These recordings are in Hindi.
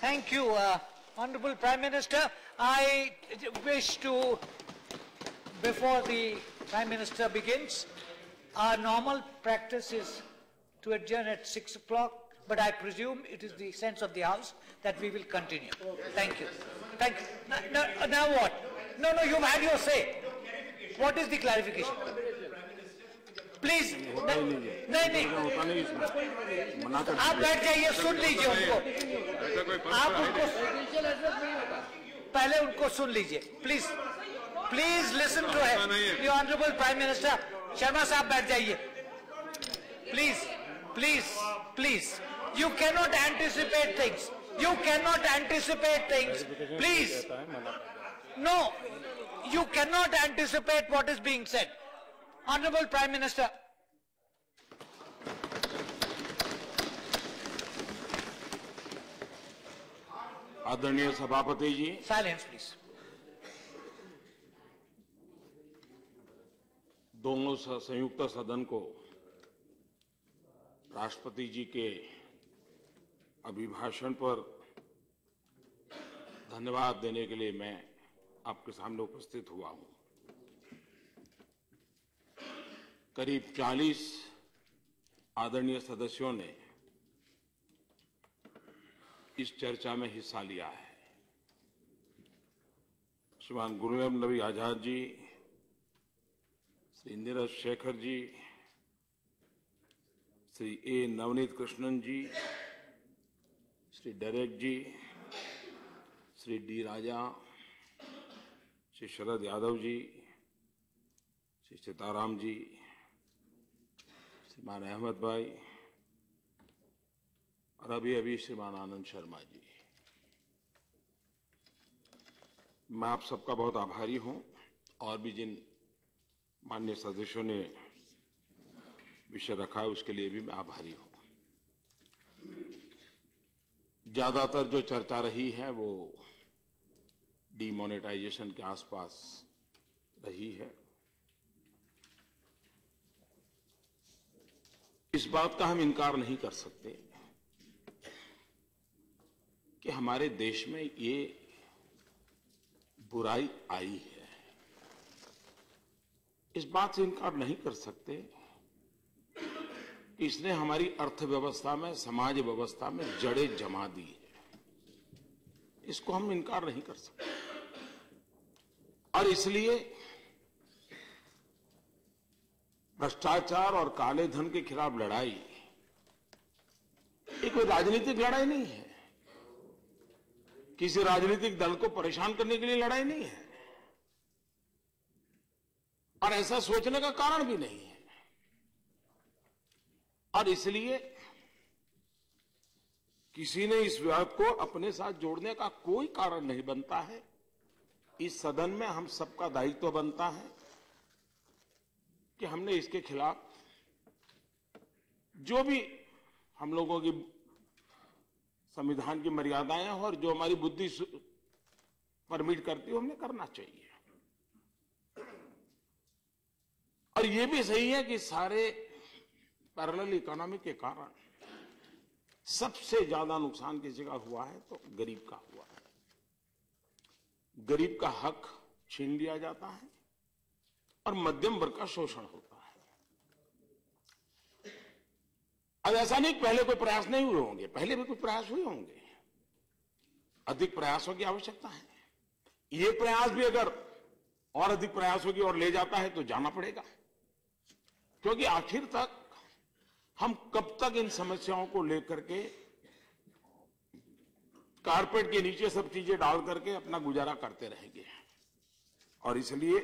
Thank you, Honorable Prime Minister. I wish to, before the Prime Minister begins, our normal practice is to adjourn at 6 o'clock, but I presume it is the sense of the House that we will continue. Thank you. Thank you. Now what? No, you've had your say. What is the clarification? Please नहीं आप बैठ जाइए, सुन लीजिए उनको, आप उनको पहले उनको सुन लीजिए, please listen to the honourable prime minister. Sharma साहब बैठ जाइए, please. You cannot anticipate things, please. No, you cannot anticipate what is being said. Honorable Prime Minister. आदरणीय सभापति जी. Silence, please. दोनों संयुक्त सदन को राष्ट्रपति जी के अभिभाषण पर धन्यवाद देने के लिए मैं आपके सामने उपस्थित हुआ हूं. करीब 40 आदरणीय सदस्यों ने इस चर्चा में हिस्सा लिया है. श्रीमान Ghulam Nabi Azad ji, Shri Neeraj Shekhar ji, Shri A Navaneethakrishnan ji, Shri Derek ji, Shri D Raja, Shri Sharad Yadav ji, Shri Sitaram ji, श्रीमान अहमद भाई और अभी श्रीमान आनंद शर्मा जी. मैं आप सबका बहुत आभारी हूं और भी जिन माननीय सदस्यों ने विषय रखा है उसके लिए भी मैं आभारी हूं. ज्यादातर जो चर्चा रही है वो डीमोनेटाइजेशन के आसपास रही है. इस बात का हम इनकार नहीं कर सकते कि हमारे देश में ये बुराई आई है. इस बात से इनकार नहीं कर सकते कि इसने हमारी अर्थव्यवस्था में, समाज व्यवस्था में जड़ें जमा दी है. इसको हम इनकार नहीं कर सकते और इसलिए भ्रष्टाचार और काले धन के खिलाफ लड़ाई ये कोई राजनीतिक लड़ाई नहीं है, किसी राजनीतिक दल को परेशान करने के लिए लड़ाई नहीं है और ऐसा सोचने का कारण भी नहीं है. और इसलिए किसी ने इस विवाद को अपने साथ जोड़ने का कोई कारण नहीं बनता है. इस सदन में हम सबका दायित्व बनता है कि हमने इसके खिलाफ जो भी हम लोगों की संविधान की मर्यादाएं हैं और जो हमारी बुद्धि परमिट करती है हमने करना चाहिए. और ये भी सही है कि सारे पैरेलल इकोनॉमी के कारण सबसे ज्यादा नुकसान किसी का हुआ है तो गरीब का हुआ है. गरीब का हक छीन लिया जाता है और मध्यम वर्ग का शोषण होता है. अब ऐसा नहीं पहले कोई प्रयास नहीं हुए होंगे, पहले भी कुछ प्रयास हुए होंगे. अधिक प्रयासों की आवश्यकता है. ये प्रयास भी अगर और अधिक प्रयासों की ओर ले जाता है तो जाना पड़ेगा, क्योंकि आखिर तक हम कब तक इन समस्याओं को लेकर के कारपेट के नीचे सब चीजें डाल करके अपना गुजारा करते रहेंगे. और इसलिए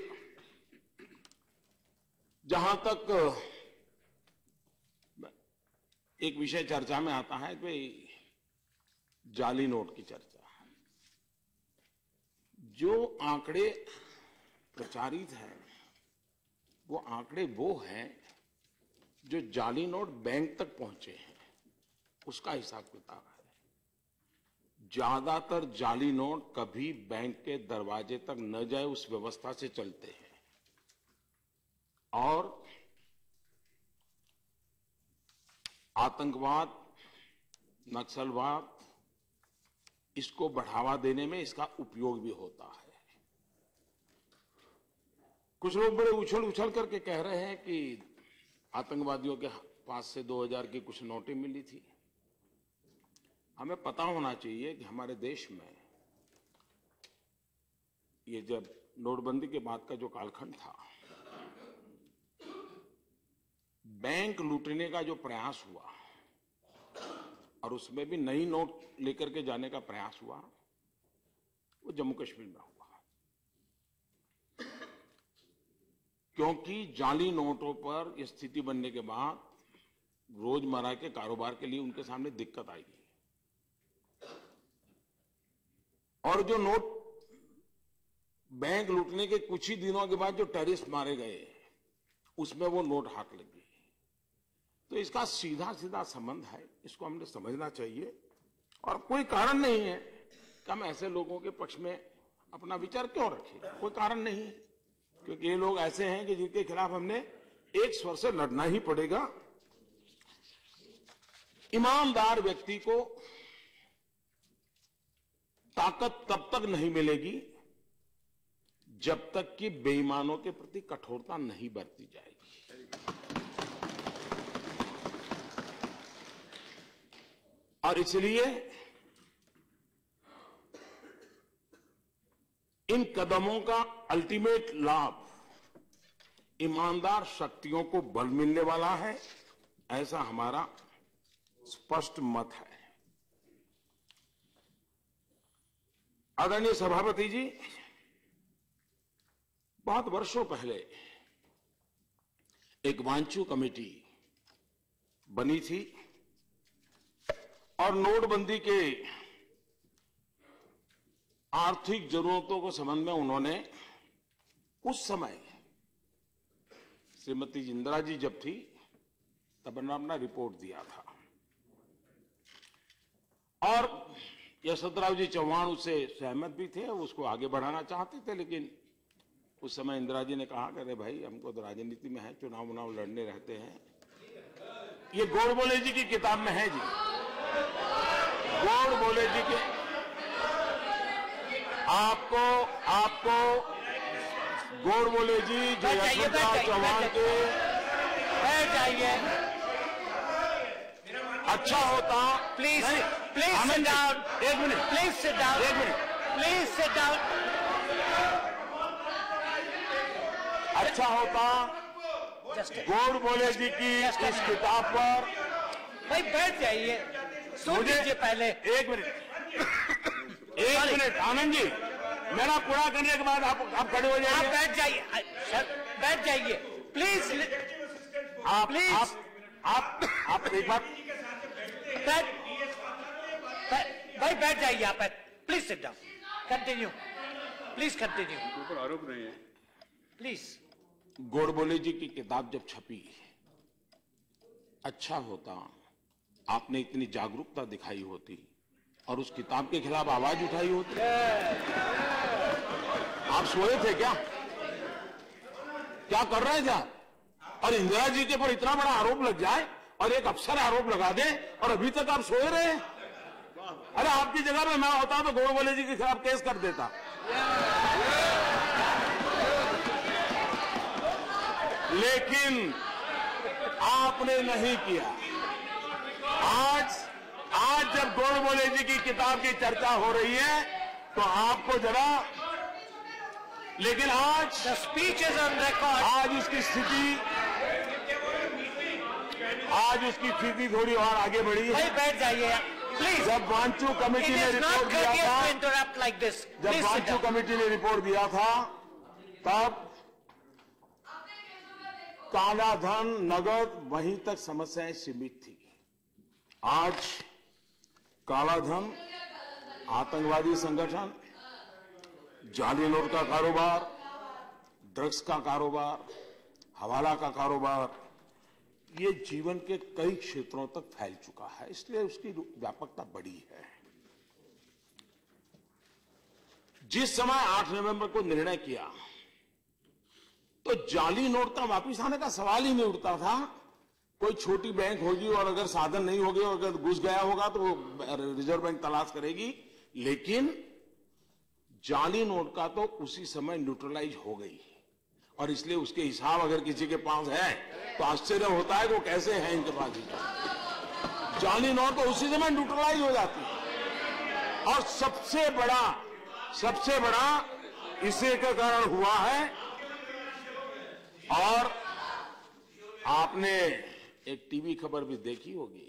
जहां तक एक विषय चर्चा में आता है कि जाली नोट की चर्चा, जो आंकड़े प्रचारित हैं वो आंकड़े वो हैं जो जाली नोट बैंक तक पहुंचे हैं उसका हिसाब किताब है. ज्यादातर जाली नोट कभी बैंक के दरवाजे तक न जाए उस व्यवस्था से चलते हैं और आतंकवाद, नक्सलवाद इसको बढ़ावा देने में इसका उपयोग भी होता है। कुछ लोग बड़े उछल उछल करके कह रहे हैं कि आतंकवादियों के पास से 2000 की कुछ नोटें मिली थी। हमें पता होना चाहिए कि हमारे देश में ये जब नोटबंदी के बाद का जो कालखंड था, बैंक लूटने का जो प्रयास हुआ और उसमें भी नई नोट लेकर के जाने का प्रयास हुआ, वो जम्मू कश्मीर में हुआ। क्योंकि जाली नोटों पर स्थिति बनने के बाद रोजमर्रा के कारोबार के लिए उनके सामने दिक्कत आई। और जो नोट बैंक लूटने के कुछ ही दिनों के बाद जो टेररिस्ट मारे गए, उसमें वो नोट हाथ लगी। तो इसका सीधा सीधा संबंध है, इसको हमने समझना चाहिए। और कोई कारण नहीं है कि हम ऐसे लोगों के पक्ष में अपना विचार क्यों रखें, कोई कारण नहीं है। क्योंकि ये लोग ऐसे हैं कि जिनके खिलाफ हमने एक स्वर से लड़ना ही पड़ेगा। ईमानदार व्यक्ति को ताकत तब तक नहीं मिलेगी जब तक कि बेईमानों के प्रति कठोरता नहीं बरती जाएगी। और इसलिए इन कदमों का अल्टीमेट लाभ ईमानदार शक्तियों को बल मिलने वाला है, ऐसा हमारा स्पष्ट मत है। आदरणीय सभापति जी, बहुत वर्षों पहले एक वांचू कमेटी बनी थी और नोटबंदी के आर्थिक जरूरतों को समझ में उन्होंने उस समय श्रीमती इंदिरा जी जब थी तब अपना रिपोर्ट दिया था। और यशवंतराव जी चौहान उससे सहमत भी थे, उसको आगे बढ़ाना चाहते थे। लेकिन उस समय इंदिरा जी ने कहा कि अरे भाई, हमको तो राजनीति में है, चुनाव उनाव लड़ने रहते हैं। ये गोडबोले जी की किताब में है जी, गोडबोले जी के आपको गोडबोले जी जो यशवंतराव चौहान के जाइए। अच्छा होता। Please sit down. एक मिनट, प्लीज सिट डाउन। एक मिनट, प्लीज सिट डाउन। अच्छा होता गोडबोले जी की इस किताब पर। भाई बैठ जाइए, सुन लीजिए पहले। एक मिनट आनंद जी, मेरा पूरा करने के बाद आप खड़े हो जाइए। आप बैठ जाइए सर, बैठ जाइए प्लीज। आप एक बार भाई बैठ जाइए आप। Please sit down. Continue, please continue. ऊपर आरोप नहीं है, प्लीज। गोडबोले जी की किताब जब छपी, अच्छा होता आपने इतनी जागरूकता दिखाई होती और उस किताब के खिलाफ आवाज उठाई होती। आप सोए थे क्या कर रहे थे आप? और इंदिरा जी के ऊपर इतना बड़ा आरोप लग जाए और एक अफसर आरोप लगा दे और अभी तक आप सोए रहे। अरे आपकी जगह में मैं होता तो गोडबोले जी के खिलाफ केस कर देता। लेकिन आपने नहीं किया। आज जब गोडबोले जी की किताब की चर्चा हो रही है तो आपको जरा, लेकिन आज स्पीच इज ऑन रिकॉर्ड। आज उसकी स्थिति थोड़ी और आगे बढ़ी है। भाई बैठ जाइए प्लीज। जब वांचू कमेटी ने रिपोर्ट दिया था, इंटरप्ट लाइक दिस। जब वांचू कमेटी ने रिपोर्ट दिया था तब काला धन, नगद, वहीं तक समस्याएं सीमित थी। आज काला धन, आतंकवादी संगठन, जाली नोट का कारोबार, ड्रग्स का कारोबार, हवाला का कारोबार, ये जीवन के कई क्षेत्रों तक फैल चुका है। इसलिए उसकी व्यापकता बड़ी है। जिस समय 8 नवंबर को निर्णय किया तो जाली नोट का वापिस आने का सवाल ही नहीं उठता था। कोई छोटी बैंक होगी और अगर साधन नहीं होगे और अगर घुस गया होगा तो वो रिजर्व बैंक तलाश करेगी लेकिन जाली नोट का तो उसी समय न्यूट्रलाइज हो गई और इसलिए उसके हिसाब अगर किसी के पास है तो आश्चर्य होता है कि वो कैसे है इनके पास हिसाब। जाली नोट तो उसी समय न्यूट्रलाइज हो जाती है। और सबसे बड़ा इसी के कारण हुआ है। और आपने एक टीवी खबर भी देखी होगी,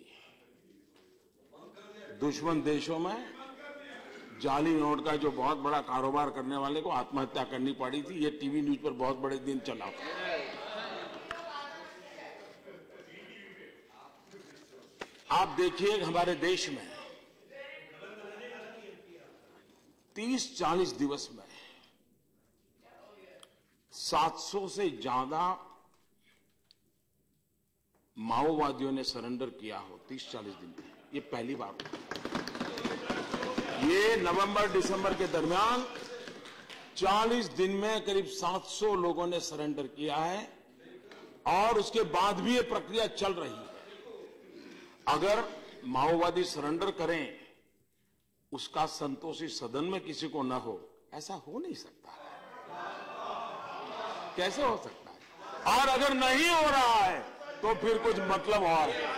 दुश्मन देशों में जाली नोट का जो बहुत बड़ा कारोबार करने वाले को आत्महत्या करनी पड़ी थी। ये टीवी न्यूज पर बहुत बड़े दिन चला था। आप देखिए हमारे देश में 30-40 दिवस में 700 से ज्यादा माओवादियों ने सरेंडर किया हो 30-40 दिन में। ये पहली बार। ये नवंबर दिसंबर के दरमियान 40 दिन में करीब 700 लोगों ने सरेंडर किया है और उसके बाद भी ये प्रक्रिया चल रही है। अगर माओवादी सरेंडर करें, उसका संतोषी सदन में किसी को न हो, ऐसा हो नहीं सकता है। कैसे हो सकता है? और अगर नहीं हो रहा है तो फिर कुछ मतलब और है।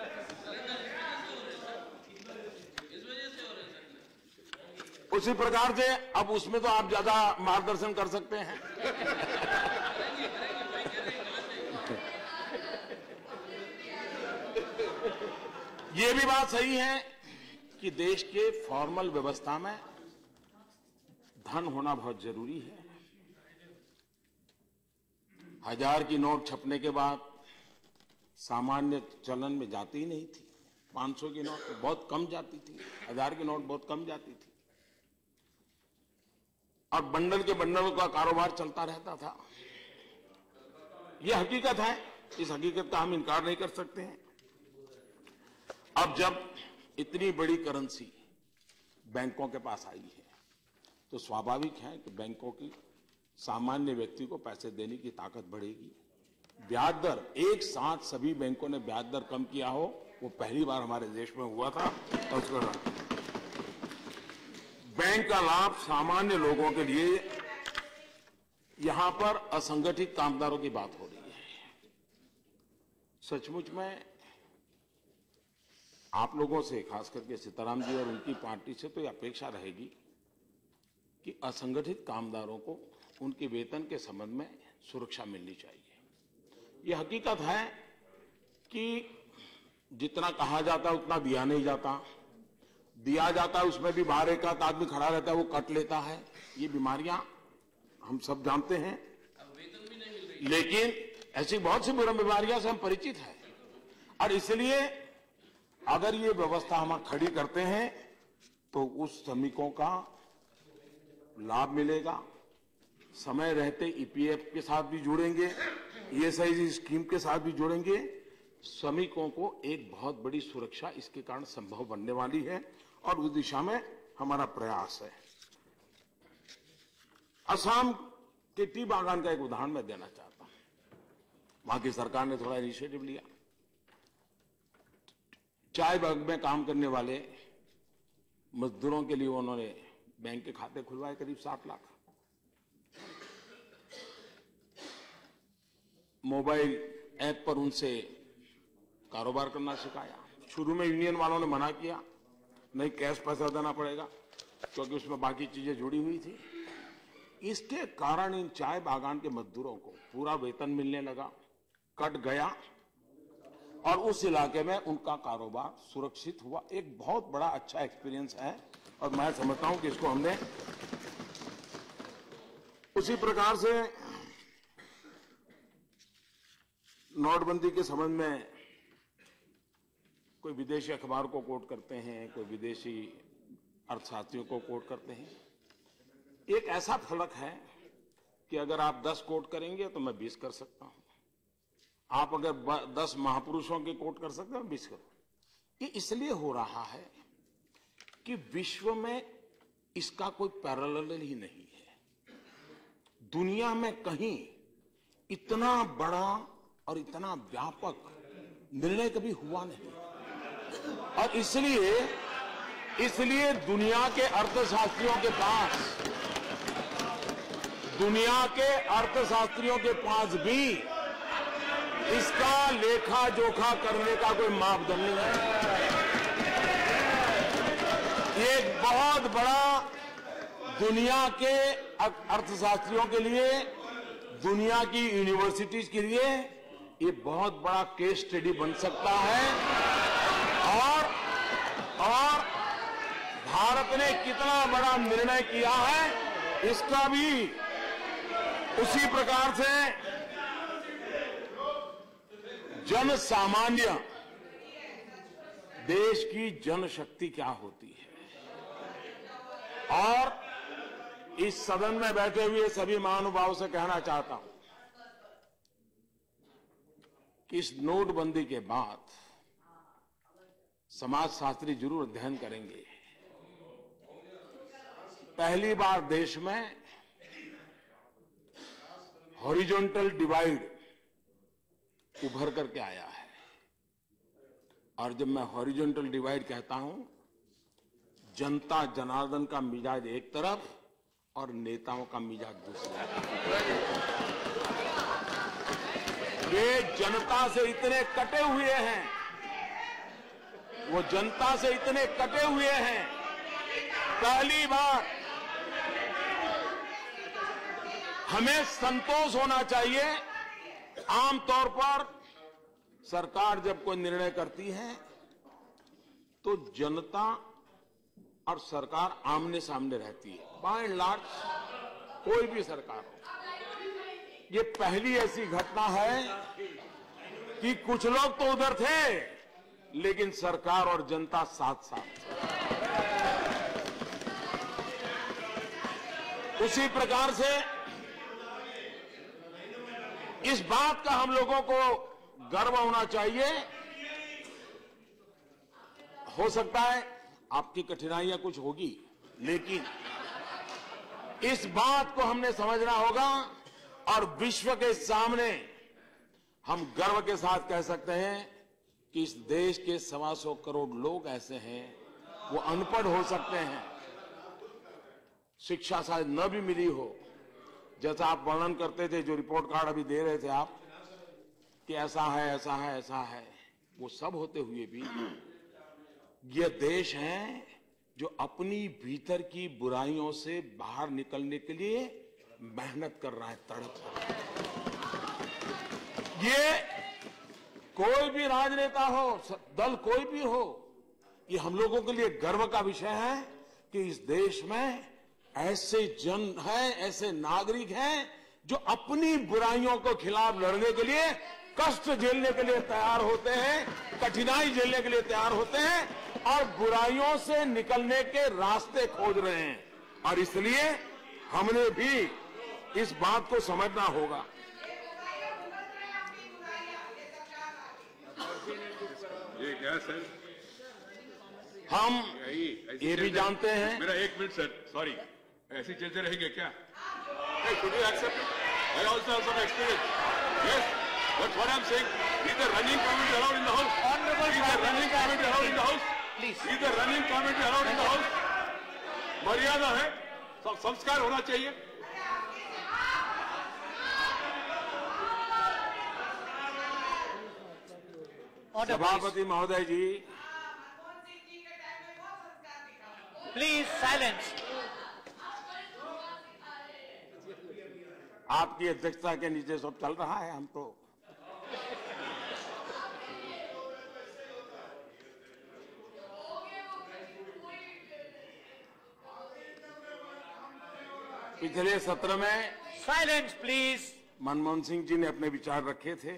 उसी प्रकार से अब उसमें तो आप ज्यादा मार्गदर्शन कर सकते हैं। ये भी बात सही है कि देश के फॉर्मल व्यवस्था में धन होना बहुत जरूरी है। 1000 की नोट छपने के बाद सामान्य चलन में जाती ही नहीं थी। 500 की नोट बहुत कम जाती थी, 1000 की नोट बहुत कम जाती थी और बंडल के बंडल का कारोबार चलता रहता था। यह हकीकत है, इस हकीकत का हम इनकार नहीं कर सकते हैं। अब जब इतनी बड़ी करेंसी बैंकों के पास आई है तो स्वाभाविक है कि बैंकों की सामान्य व्यक्ति को पैसे देने की ताकत बढ़ेगी। ब्याज दर एक साथ सभी बैंकों ने ब्याज दर कम किया हो, वो पहली बार हमारे देश में हुआ था। और उसका बैंक का लाभ सामान्य लोगों के लिए, यहां पर असंगठित कामगारों की बात हो रही है। सचमुच में आप लोगों से, खास करके सीताराम जी और उनकी पार्टी से तो ये अपेक्षा रहेगी कि असंगठित कामगारों को उनके वेतन के संबंध में सुरक्षा मिलनी चाहिए। ये हकीकत है कि जितना कहा जाता है उतना दिया नहीं जाता, दिया जाता है उसमें भी बाहर एक आदमी खड़ा रहता है, वो कट लेता है। ये बीमारियां हम सब जानते हैं, लेकिन ऐसी बहुत सी बीमारियां से हम परिचित हैं। और इसलिए अगर ये व्यवस्था हम खड़ी करते हैं तो उस श्रमिकों का लाभ मिलेगा। समय रहते ईपीएफ के साथ भी जुड़ेंगे, ईएसआई स्कीम के साथ भी जुड़ेंगे। श्रमिकों को एक बहुत बड़ी सुरक्षा इसके कारण संभव बनने वाली है और उस दिशा में हमारा प्रयास है। असम के टी बागान का एक उदाहरण मैं देना चाहता हूं। वहां की सरकार ने थोड़ा इनिशिएटिव लिया। चाय बाग में काम करने वाले मजदूरों के लिए उन्होंने बैंक के खाते खुलवाए, करीब 60 लाख। मोबाइल ऐप पर उनसे कारोबार करना सिखाया। शुरू में यूनियन वालों ने मना किया, नहीं कैश पैसा देना पड़ेगा, क्योंकि उसमें बाकी चीजें जुड़ी हुई थी। इसके कारण इन चाय बागान के मजदूरों को पूरा वेतन मिलने लगा, कट गया और उस इलाके में उनका कारोबार सुरक्षित हुआ। एक बहुत बड़ा अच्छा एक्सपीरियंस है और मैं समझता हूं कि इसको हमने उसी प्रकार से नोटबंदी के संबंध में कोई विदेशी अखबार को कोट करते हैं, कोई विदेशी अर्थशास्त्रियों को कोट करते हैं। एक ऐसा फर्क है कि अगर आप 10 कोट करेंगे तो मैं 20 कर सकता हूं। आप अगर 10 महापुरुषों के कोट कर सकते हैं, 20 करो। ये इसलिए हो रहा है कि विश्व में इसका कोई पैरेलल ही नहीं है। दुनिया में कहीं इतना बड़ा और इतना व्यापक निर्णय कभी हुआ नहीं। और इसलिए इसलिए दुनिया के अर्थशास्त्रियों के पास भी इसका लेखा जोखा करने का कोई मापदंड नहीं है। ये एक बहुत बड़ा दुनिया के अर्थशास्त्रियों के लिए, दुनिया की यूनिवर्सिटीज के लिए ये बहुत बड़ा केस स्टडी बन सकता है। और भारत ने कितना बड़ा निर्णय किया है, इसका भी उसी प्रकार से जन सामान्य, देश की जनशक्ति क्या होती है। और इस सदन में बैठे हुए सभी महानुभावों से कहना चाहता हूं कि इस नोटबंदी के बाद समाजशास्त्री जरूर अध्ययन करेंगे। पहली बार देश में हॉरिजॉन्टल डिवाइड उभर करके आया है। और जब मैं हॉरिजॉन्टल डिवाइड कहता हूं, जनता जनार्दन का मिजाज एक तरफ और नेताओं का मिजाज दूसरी तरफ। वे जनता से इतने कटे हुए हैं, पहली बार हमें संतोष होना चाहिए। आमतौर पर सरकार जब कोई निर्णय करती है तो जनता और सरकार आमने सामने रहती है, बाय एंड लार्ज कोई भी सरकार हो। ये पहली ऐसी घटना है कि कुछ लोग तो उधर थे लेकिन सरकार और जनता साथ साथ। उसी प्रकार से इस बात का हम लोगों को गर्व होना चाहिए। हो सकता है आपकी कठिनाइयां कुछ होगी, लेकिन इस बात को हमने समझना होगा और विश्व के सामने हम गर्व के साथ कह सकते हैं कि इस देश के 125 करोड़ लोग ऐसे हैं, वो अनपढ़ हो सकते हैं, शिक्षा शायद न भी मिली हो, जैसा आप वर्णन करते थे, जो रिपोर्ट कार्ड अभी दे रहे थे आप कि ऐसा है, ऐसा है, ऐसा है, वो सब होते हुए भी ये देश है जो अपनी भीतर की बुराइयों से बाहर निकलने के लिए मेहनत कर रहा है, तड़प रहा है। ये कोई भी राजनेता हो, दल कोई भी हो, ये हम लोगों के लिए गर्व का विषय है कि इस देश में ऐसे जन हैं, ऐसे नागरिक हैं जो अपनी बुराइयों के खिलाफ लड़ने के लिए, कष्ट झेलने के लिए तैयार होते हैं, कठिनाई झेलने के लिए तैयार होते हैं और बुराइयों से निकलने के रास्ते खोज रहे हैं। और इसलिए हमने भी इस बात को समझना होगा। ये क्या सर, हम ये भी जानते हैं। मेरा 1 मिनट सर, सॉरी, ऐसे चलते रहेंगे क्या? Should you accept it? I also have some experience. Yes, that's what I'm saying. Is the running commentary allowed in the house? Honorable Is the running commentary allowed in the house? Please. Is the running commentary allowed in the house? मर्यादा है, संस्कार होना चाहिए। सभापति महोदय जी, प्लीज साइलेंस। आपकी अध्यक्षता के नीचे सब चल रहा है। हम तो पिछले सत्र में साइलेंस प्लीज। मनमोहन सिंह जी ने अपने विचार रखे थे।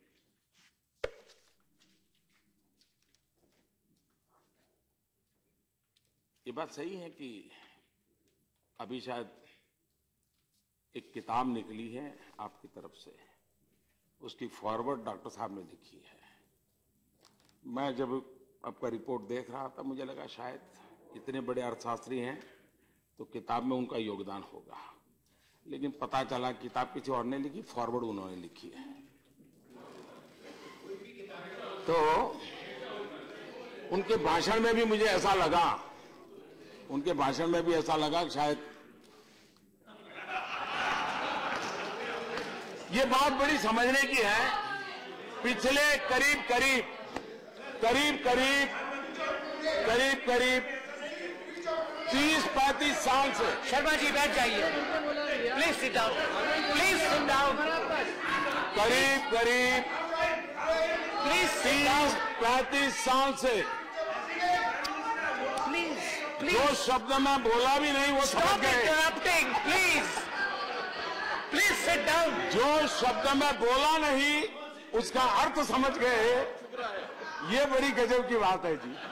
ये बात सही है कि अभी शायद एक किताब निकली है आपकी तरफ से, उसकी फॉरवर्ड डॉक्टर साहब ने लिखी है। मैं जब आपका रिपोर्ट देख रहा था, मुझे लगा शायद इतने बड़े अर्थशास्त्री हैं तो किताब में उनका योगदान होगा, लेकिन पता चला किताब किसी और ने लिखी, फॉरवर्ड उन्होंने लिखी है। तो उनके भाषण में भी मुझे ऐसा लगा उनके भाषण में भी ऐसा लगा कि शायद ये बात बड़ी समझने की है। पिछले करीब 30-35 साल से। शर्मा जी बैठ जाइए, please sit down, please sit down. करीब प्लीज 30-35 साल से प्लीज जो शब्द मैं बोला भी नहीं वो समझ स्टॉप गए। Interrupting, please sit down. जो शब्द मैं बोला नहीं उसका अर्थ समझ गए, ये बड़ी गजब की बात है जी।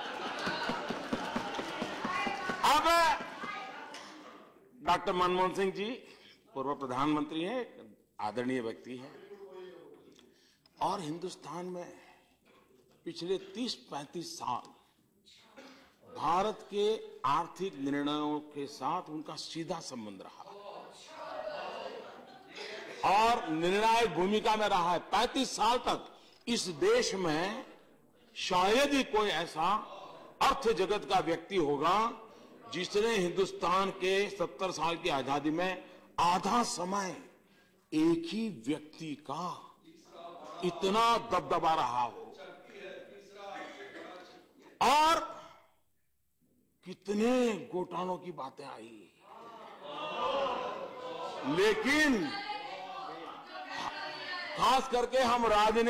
अब डॉक्टर मनमोहन सिंह जी पूर्व प्रधानमंत्री हैं, आदरणीय व्यक्ति हैं, और हिंदुस्तान में पिछले 30-35 साल भारत के आर्थिक निर्णयों के साथ उनका सीधा संबंध रहा और निर्णायक भूमिका में रहा है। 35 साल तक इस देश में शायद ही कोई ऐसा अर्थ जगत का व्यक्ति होगा जिसने हिंदुस्तान के 70 साल की आजादी में आधा समय एक ही व्यक्ति का इतना दबदबा रहा हो। और कितने घोटालों की बातें आई, लेकिन खास करके हम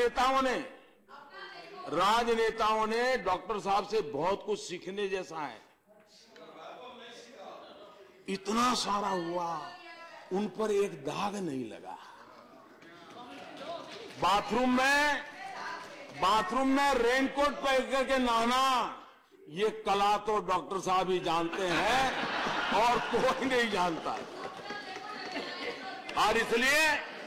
राजनेताओं ने डॉक्टर साहब से बहुत कुछ सीखने जैसा है। इतना सारा हुआ, उन पर एक दाग नहीं लगा। बाथरूम में रेनकोट पहन करके नहाना, ये कला तो डॉक्टर साहब ही जानते हैं और कोई नहीं जानता। और इसलिए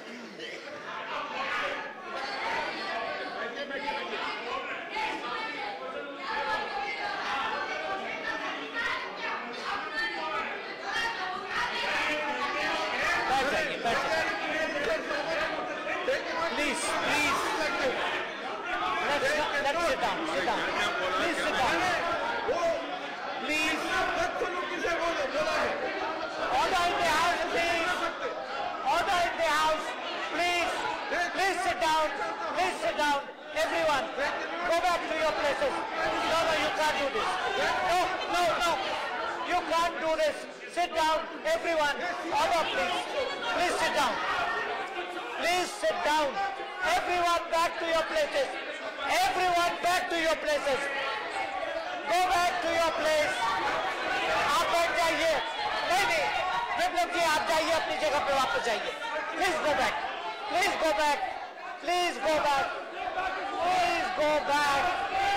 everyone, go back to your places. No, you can't do this. No, you can't do this. Sit down, everyone. Order, please. Please sit down. Please sit down. Everyone back to your places. Everyone back to your places. Go back to your place. आप बैठ जाइए। नहीं, विप्लव जी आप जाइए अपनी जगह पे वापस जाइए। Please go back. Please go back. Please go back. Please go back.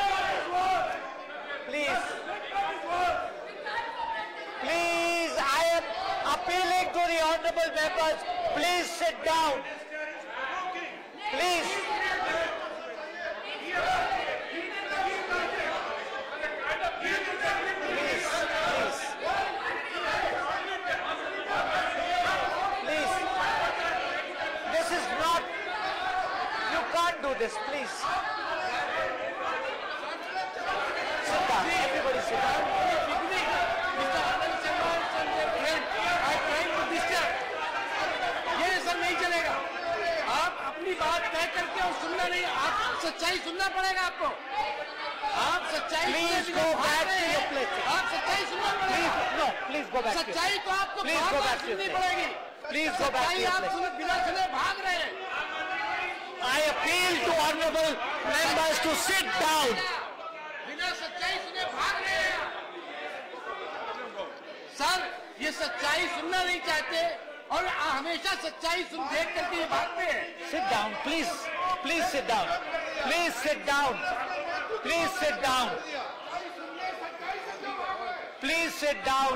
Please. Please, I am appealing to the honorable members. Please sit down. Please. This is not, you can't do this, please. Sit down, everybody sit down. ये सब नहीं चलेगा। आप अपनी बात तय करके और सुनना नहीं, आप सच्चाई सुनना पड़ेगा आपको। आप सच्चाई Please go back to your place. आप सच्चाई सुनना पड़ेगा। No, please go back. सच्चाई तो आपको Please go back to your सुननी place. पड़ेगी। Please go back to सच्चाई your आप place. बिना सुने भाग रहे हैं। I appeal to honorable members to sit down. बिना सच्चाई सुने भाग रहे हैं। सर, ये सच्चाई सुनना नहीं चाहते और हमेशा सच्चाई सुन देख करके ये भागते हैं। Sit down, please. Please sit down. Please sit down. Please sit down. Please sit down.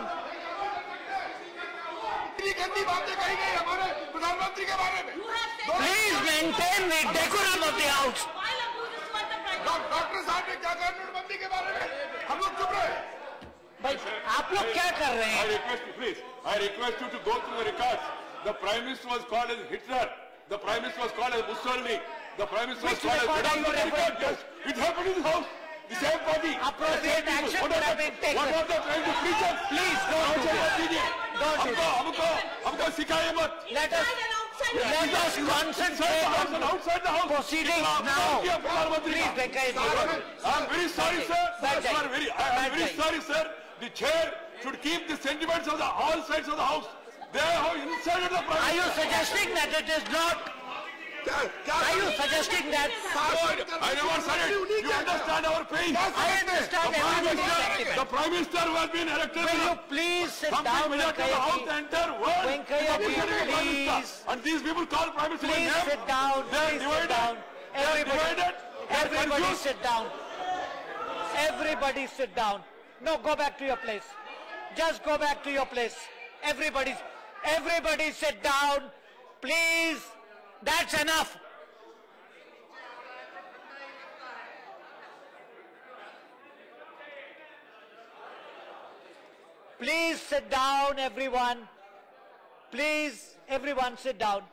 इतनी गंदी बातें कही गई हमारे प्रधानमंत्री के बारे में। Please maintain the decorum of the house. Doctor साहब ने क्या कहा नोटबंदी के बारे में? हम लोग चुप रहे। भाई आप लोग क्या कर रहे I हैं? request you to go through the records. The Prime Minister was called as Hitler. The Prime Minister was called as Mussolini. The Prime Minister was Which called as record are you Gaddafi. referring to? Yes, it happened in the house. the same party. Appropriate action would have been taken. What are they trying to preach us? Please don't do that. Don't do that. हमको सिखाइए मत. Let us concentrate on outside the house. proceedings now. Please, Venkaiah ji. I'm very sorry, sir. Bad time. I'm very sorry, sir. The chair should keep the sentiments of all sides of the house. They have insulted the Prime Are you Minister. suggesting that it is not? Are you suggesting that? I never said it. You understand our pain. I understand everybody's sentiment. The Prime Minister who has been elected. Will you please sit down, Majority of the House, the Venkaiah ji? entire world. Venkaiah ji, appreciating the Prime Minister. please. And these people call Prime Minister by Please name. sit down. They are Please sit divided. down. They are divided. They are Everybody confused. sit down. Everybody sit down. No, go back to your place. Just go back to your place. Everybody sit down. Please. That's enough. Please sit down, everyone. Please, everyone sit down.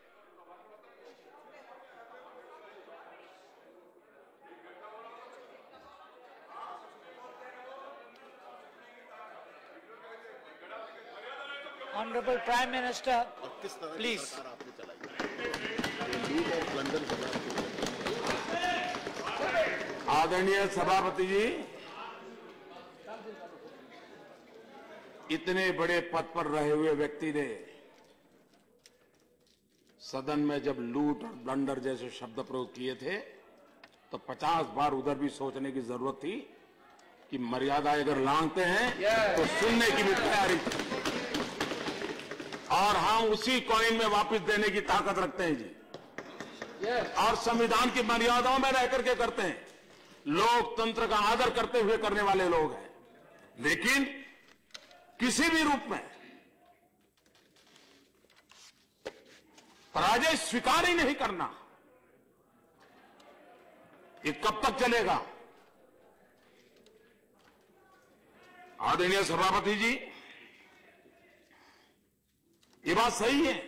Honorable Prime Minister, please. आदरणीय सभापति जी, इतने बड़े पद पर रहे हुए व्यक्ति ने सदन में जब लूट और ब्लंडर जैसे शब्द प्रयोग किए थे तो 50 बार उधर भी सोचने की जरूरत थी कि मर्यादा अगर लांघते हैं तो सुनने की भी तैयारी थी। और हम उसी कॉइन में वापस देने की ताकत रखते हैं जी। और संविधान की मर्यादाओं में रह करके करते हैं। लोकतंत्र का आदर करते हुए करने वाले लोग हैं। लेकिन किसी भी रूप में पराजय स्वीकार ही नहीं करना, ये कब तक चलेगा? आदरणीय सभापति जी, ये बात सही है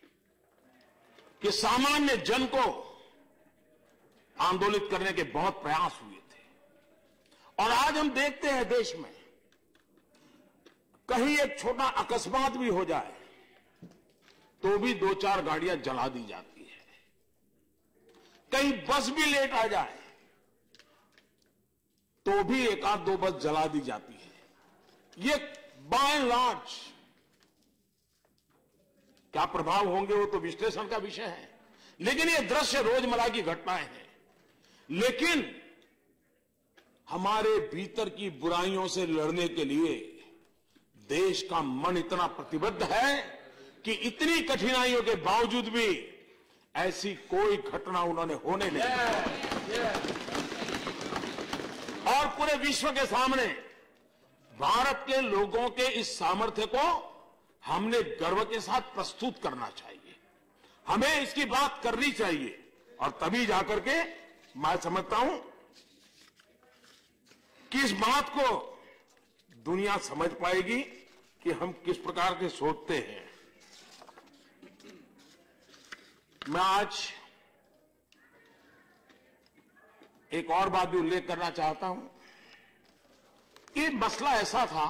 कि सामान्य जन को आंदोलित करने के बहुत प्रयास हुए थे और आज हम देखते हैं देश में कहीं एक छोटा अकस्मात भी हो जाए तो भी 2-4 गाड़ियां जला दी जाती है, कहीं बस भी लेट आ जाए तो भी 1-2 बस जला दी जाती है। ये बाय एंड लार्ज क्या प्रभाव होंगे वो तो विश्लेषण का विषय है, लेकिन ये दृश्य रोजमर्रा की घटनाएं हैं। लेकिन हमारे भीतर की बुराइयों से लड़ने के लिए देश का मन इतना प्रतिबद्ध है कि इतनी कठिनाइयों के बावजूद भी ऐसी कोई घटना उन्होंने होने नहीं दी। और पूरे विश्व के सामने भारत के लोगों के इस सामर्थ्य को हमने गर्व के साथ प्रस्तुत करना चाहिए, हमें इसकी बात करनी चाहिए और तभी जाकर के मैं समझता हूं कि इस बात को दुनिया समझ पाएगी कि हम किस प्रकार के सोचते हैं। मैं आज एक और बात भी उल्लेख करना चाहता हूं कि मसला ऐसा था,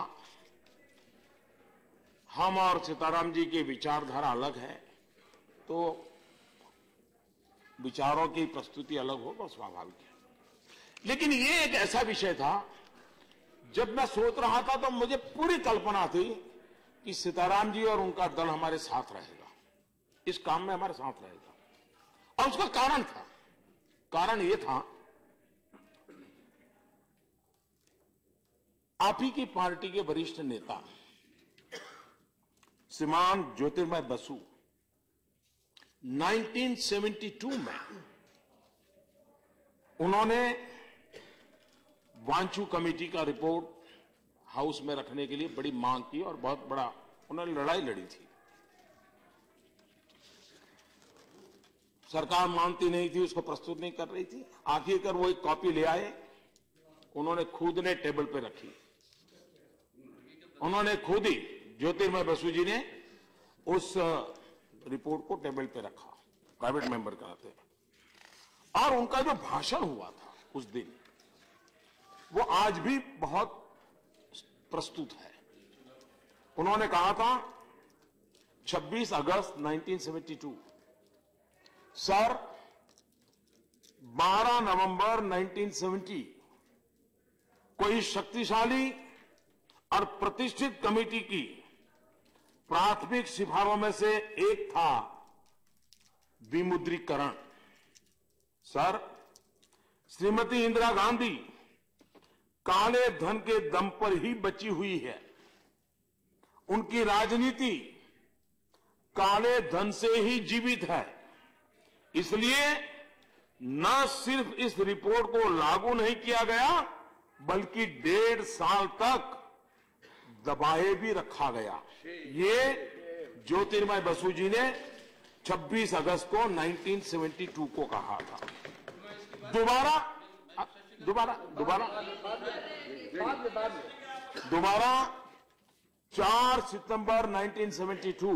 हम और सीताराम जी की विचारधारा अलग है तो विचारों की प्रस्तुति अलग होगा, स्वाभाविक है। लेकिन ये एक ऐसा विषय था, जब मैं सोच रहा था तो मुझे पूरी कल्पना थी कि सीताराम जी और उनका दल हमारे साथ रहेगा, इस काम में हमारे साथ रहेगा। और उसका कारण था, कारण ये था आप ही की पार्टी के वरिष्ठ नेता श्रीमान ज्योतिर्मय बसु 1972 में उन्होंने वांचू कमेटी का रिपोर्ट हाउस में रखने के लिए बड़ी मांग की और बहुत बड़ा उन्होंने लड़ाई लड़ी थी। सरकार मानती नहीं थी, उसको प्रस्तुत नहीं कर रही थी। आखिरकार वो एक कॉपी ले आए, उन्होंने खुद ने टेबल पे रखी, उन्होंने खुद ही ज्योतिर्मय बसु जी ने उस रिपोर्ट को टेबल पे रखा, प्राइवेट मेंबर कराते। और उनका जो भाषण हुआ था उस दिन, वो आज भी बहुत प्रस्तुत है। उन्होंने कहा था 26 अगस्त 1972, सर 12 नवंबर 1970 कोई शक्तिशाली और प्रतिष्ठित कमेटी की प्राथमिक सिफारिशों में से एक था विमुद्रीकरण। सर, श्रीमती इंदिरा गांधी काले धन के दम पर ही बची हुई है। उनकी राजनीति काले धन से ही जीवित है। इसलिए न सिर्फ इस रिपोर्ट को लागू नहीं किया गया, बल्कि 1.5 साल तक दबाए भी रखा गया। ये ज्योतिर्मय बसु जी ने 26 अगस्त को 1972 को कहा था। दोबारा 4 सितंबर 1972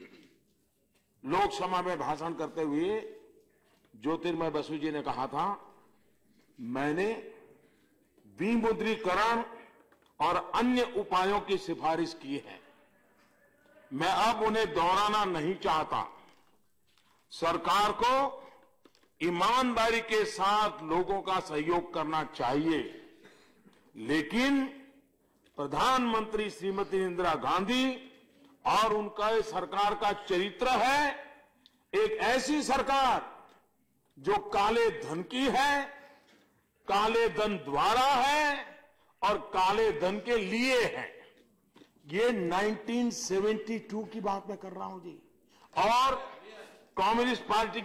लोकसभा में भाषण करते हुए ज्योतिर्मय बसु जी ने कहा था, मैंने विमुद्रीकरण और अन्य उपायों की सिफारिश की है। मैं अब उन्हें दोहराना नहीं चाहता। सरकार को ईमानदारी के साथ लोगों का सहयोग करना चाहिए, लेकिन प्रधानमंत्री श्रीमती इंदिरा गांधी और उनका सरकार का चरित्र है एक ऐसी सरकार जो काले धन की है, काले धन द्वारा है और काले धन के लिए है। ये 1972 की बात मैं कर रहा हूं जी। और कम्युनिस्ट पार्टी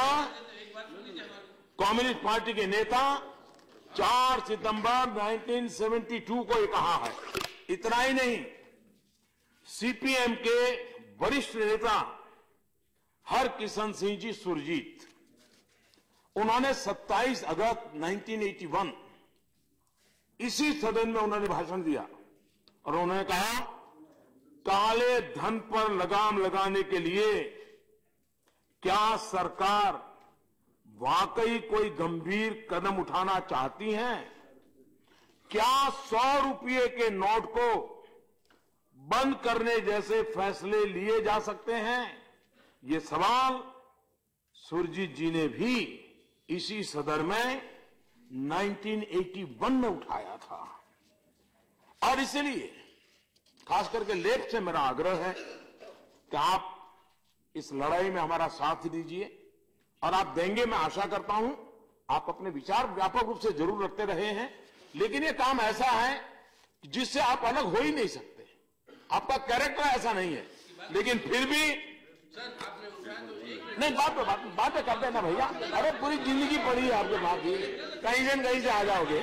के नेता 4 सितंबर 1972 को ये कहा है। इतना ही नहीं, सीपीएम के वरिष्ठ नेता हरकिशन सिंह जी सुरजीत, उन्होंने 27 अगस्त 1981 इसी सदन में उन्होंने भाषण दिया और उन्होंने कहा, काले धन पर लगाम लगाने के लिए क्या सरकार वाकई कोई गंभीर कदम उठाना चाहती है? क्या 100 रुपये के नोट को बंद करने जैसे फैसले लिए जा सकते हैं? ये सवाल सुरजीत जी ने भी इसी सदन में 1981 में उठाया था। और इसलिए खास करके लेफ्ट से मेरा आग्रह है कि आप इस लड़ाई में हमारा साथ दीजिए, और आप देंगे, मैं आशा करता हूं। आप अपने विचार व्यापक रूप से जरूर रखते रहे हैं, लेकिन ये काम ऐसा है जिससे आप अलग हो ही नहीं सकते। आपका कैरेक्टर ऐसा नहीं है, लेकिन फिर भी नहीं, बात कर देना भैया। अरे पूरी जिंदगी पड़ी है आपके पास ही, कहीं से आ जाओगे।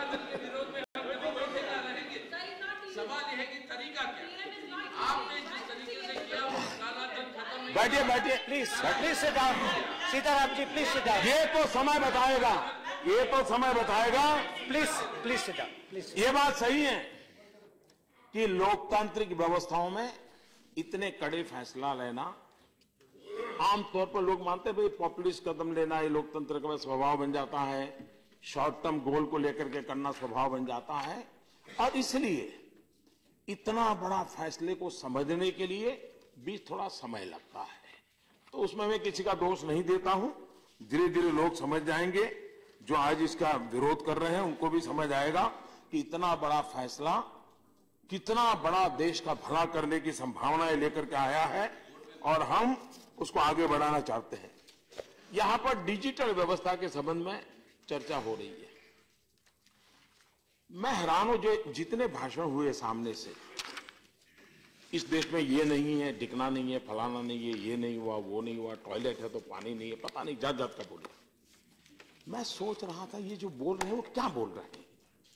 बैठिए please sit down. Sitaram ji please sit down. ये तो समय बताएगा। Please sit down please. ये बात सही है कि लोकतांत्रिक व्यवस्थाओं में इतने कड़े फैसला लेना, आमतौर पर लोग मानते हैं भाई पॉपुलिस्ट कदम लेना ये लोकतंत्र का स्वभाव बन जाता है, शॉर्ट टर्म गोल को लेकर के करना स्वभाव बन जाता है। और इसलिए इतना बड़ा फैसले को समझने के लिए भी थोड़ा समय लगता है। तो उसमें मैं किसी का दोष नहीं देता हूं। धीरे धीरे लोग समझ जाएंगे, जो आज इसका विरोध कर रहे हैं उनको भी समझ आएगा कि इतना बड़ा फैसला कितना बड़ा देश का भला करने की संभावनाएं लेकर के आया है, और हम उसको आगे बढ़ाना चाहते हैं। यहां पर डिजिटल व्यवस्था के संबंध में चर्चा हो रही है। मैं हैरान हूं, जो जितने भाषण हुए सामने से, इस देश में ये नहीं है, दिखना नहीं है, फलाना नहीं है, ये नहीं हुआ, वो नहीं हुआ, टॉयलेट है तो पानी नहीं है, पता नहीं जात का बोले। मैं सोच रहा था ये जो बोल रहे हैं वो क्या बोल रहे हैं।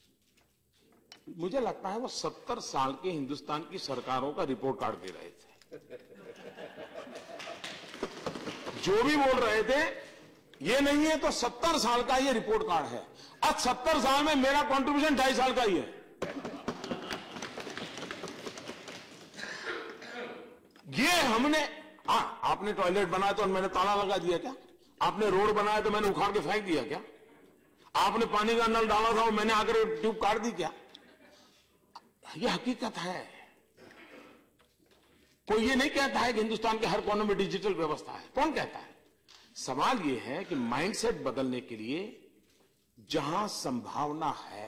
मुझे लगता है वो 70 साल के हिंदुस्तान की सरकारों का रिपोर्ट कार्ड दे रहे थे। जो भी बोल रहे थे ये नहीं है तो 70 साल का ये रिपोर्ट कार्ड है। अब 70 साल में मेरा कंट्रीब्यूशन 2.5 साल का ही है। ये हमने आपने टॉयलेट बनाया तो मैंने ताला लगा दिया क्या? आपने रोड बनाया तो मैंने उखाड़ के फेंक दिया क्या? आपने पानी का नल डाला था और मैंने आकर ट्यूब काट दी क्या? ये हकीकत है। कोई ये नहीं कहता है कि हिंदुस्तान के हर कोने में डिजिटल व्यवस्था है। कौन कहता है? सवाल ये है कि माइंडसेट बदलने के लिए जहां संभावना है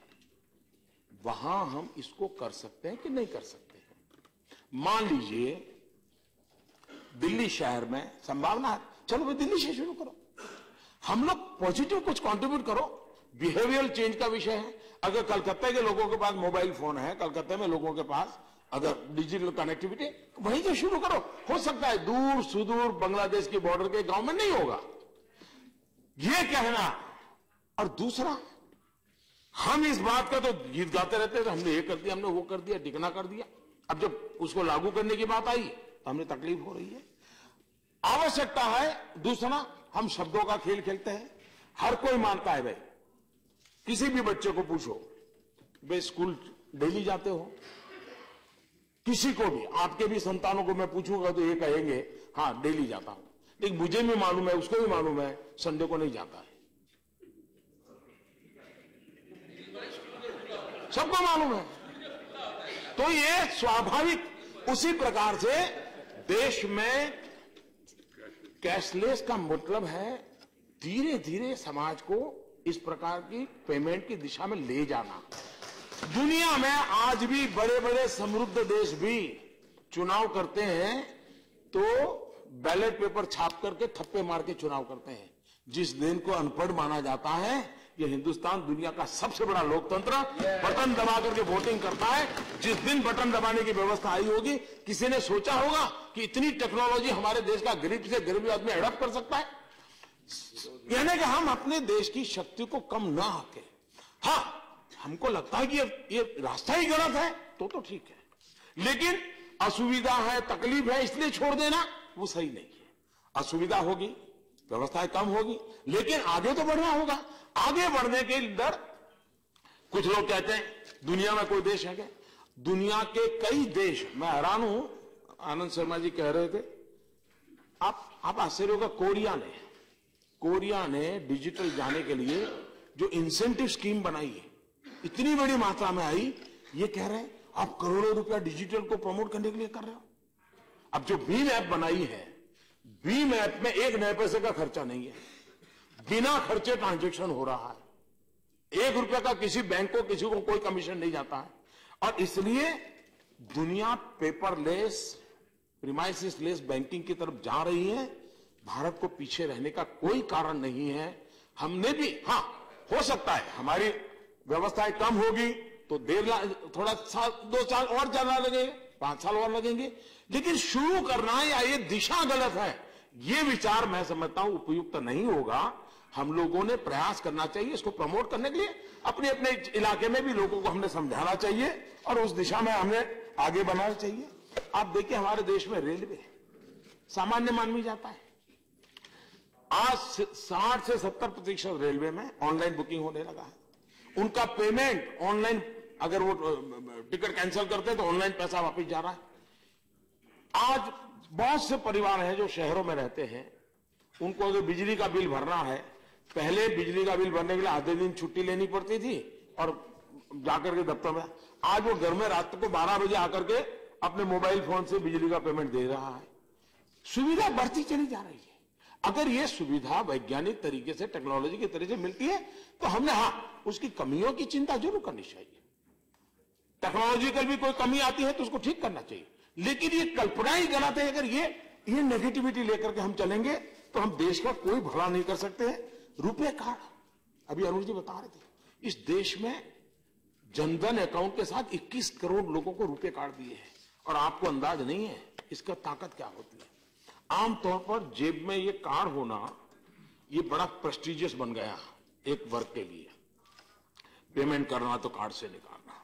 वहां हम इसको कर सकते हैं कि नहीं कर सकते हैं। मान लीजिए दिल्ली शहर में संभावना है, चलो भाई दिल्ली से शुरू करो। हम लोग पॉजिटिव कुछ कंट्रीब्यूट करो। बिहेवियरल चेंज का विषय है। अगर कलकत्ता के लोगों के पास मोबाइल फोन है, कलकत्ता में लोगों के पास अगर डिजिटल कनेक्टिविटी, वहीं से शुरू करो। हो सकता है दूर सुदूर बांग्लादेश के बॉर्डर के गांव में नहीं होगा, ये कहना। और दूसरा, हम इस बात का तो गीत गाते रहते हैं, हमने ये कर दिया, हमने वो कर दिया, टिकना कर दिया। अब जब उसको लागू करने की बात आई तो हमें तकलीफ हो रही है। आवश्यकता है दूसरा, हम शब्दों का खेल खेलते हैं। हर कोई मानता है भाई, किसी भी बच्चे को पूछो, वे स्कूल डेली जाते हो? किसी को भी, आपके भी संतानों को मैं पूछूंगा तो ये कहेंगे हाँ डेली जाता हूं। लेकिन मुझे भी मालूम है, उसको भी मालूम है, संडे को नहीं जाता है। सबको मालूम है। तो ये स्वाभाविक। उसी प्रकार से देश में कैशलेस का मतलब है धीरे धीरे समाज को इस प्रकार की पेमेंट की दिशा में ले जाना। दुनिया में आज भी बड़े बड़े समृद्ध देश भी चुनाव करते हैं तो बैलेट पेपर छाप करके थप्पे मार के चुनाव करते हैं। जिस दिन को अनपढ़ माना जाता है, ये हिंदुस्तान दुनिया का सबसे बड़ा लोकतंत्र बटन दबा करके वोटिंग करता है। जिस दिन बटन दबाने की व्यवस्था आई होगी, किसी ने सोचा होगा कि इतनी टेक्नोलॉजी हमारे देश का गरीब से गरीब आदमी हड़प कर सकता है? यानी कि हम अपने देश की शक्ति को कम ना आके, हाँ हमको लगता है कि ये रास्ता ही गलत है तो ठीक है, लेकिन असुविधा है, तकलीफ है, इसलिए छोड़ देना वो सही नहीं है। असुविधा होगी, व्यवस्थाएं कम होगी, लेकिन आगे तो बढ़ना होगा। आगे बढ़ने के दर, कुछ लोग कहते हैं दुनिया में कोई देश है क्या? दुनिया के कई देश, मैं हैरान हूं, आनंद शर्मा जी कह रहे थे, आप आश्चर्य होगा, कोरिया ने डिजिटल जाने के लिए जो इंसेंटिव स्कीम बनाई है, इतनी बड़ी मात्रा में आई, ये कह रहे हैं आप करोड़ों रुपया डिजिटल को प्रमोट करने के लिए कर रहे हो। अब जो भीम ऐप बनाई है, भीम ऐप में एक नए पैसे का खर्चा नहीं है, बिना खर्चे ट्रांजैक्शन हो रहा है। 1 रुपया का किसी बैंक को, किसी को कोई कमीशन नहीं जाता है। और इसलिए दुनिया पेपरलेस, प्रीमाइसिस लेस बैंकिंग की तरफ जा रही है। भारत को पीछे रहने का कोई कारण नहीं है। हमने भी, हाँ हो सकता है हमारी व्यवस्थाएं कम होगी तो थोड़ा 2 साल और ज्यादा लगेंगे, 5 साल और लगेंगे, लेकिन शुरू करना या ये दिशा गलत है, ये विचार मैं समझता हूं उपयुक्त नहीं होगा। हम लोगों ने प्रयास करना चाहिए इसको प्रमोट करने के लिए। अपने अपने इलाके में भी लोगों को हमने समझाना चाहिए और उस दिशा में हमें आगे बढ़ाना चाहिए। आप देखिए हमारे देश में रेलवे सामान्य मानवी जाता है, आज 60 से 70% रेलवे में ऑनलाइन बुकिंग होने लगा है। उनका पेमेंट ऑनलाइन, अगर वो टिकट कैंसिल करते हैं तो ऑनलाइन पैसा वापस जा रहा है। आज बहुत से परिवार हैं जो शहरों में रहते हैं, उनको अगर बिजली का बिल भरना है, पहले बिजली का बिल भरने के लिए आधे दिन छुट्टी लेनी पड़ती थी और जाकर के दफ्तर में, आज वो घर में रात को 12 बजे आकर के अपने मोबाइल फोन से बिजली का पेमेंट दे रहा है। सुविधा बढ़ती चली जा रही है। अगर ये सुविधा वैज्ञानिक तरीके से, टेक्नोलॉजी के तरीके से मिलती है तो हमने, हाँ उसकी कमियों की चिंता जरूर करनी चाहिए। टेक्नोलॉजिकल भी कोई कमी आती है तो उसको ठीक करना चाहिए, लेकिन ये कल्पना ही गलत है। अगर ये नेगेटिविटी लेकर के हम चलेंगे तो हम देश का कोई भला नहीं कर सकते हैं। रुपए कार्ड, अभी अरुण जी बता रहे थे, इस देश में जनधन अकाउंट के साथ 21 करोड़ लोगों को रुपए कार्ड दिए हैं और आपको अंदाज नहीं है इसका ताकत क्या होती है। आमतौर पर जेब में ये कार्ड होना ये बड़ा प्रेस्टिजियस बन गया एक वर्ग के लिए। पेमेंट करना तो कार्ड से निकालना,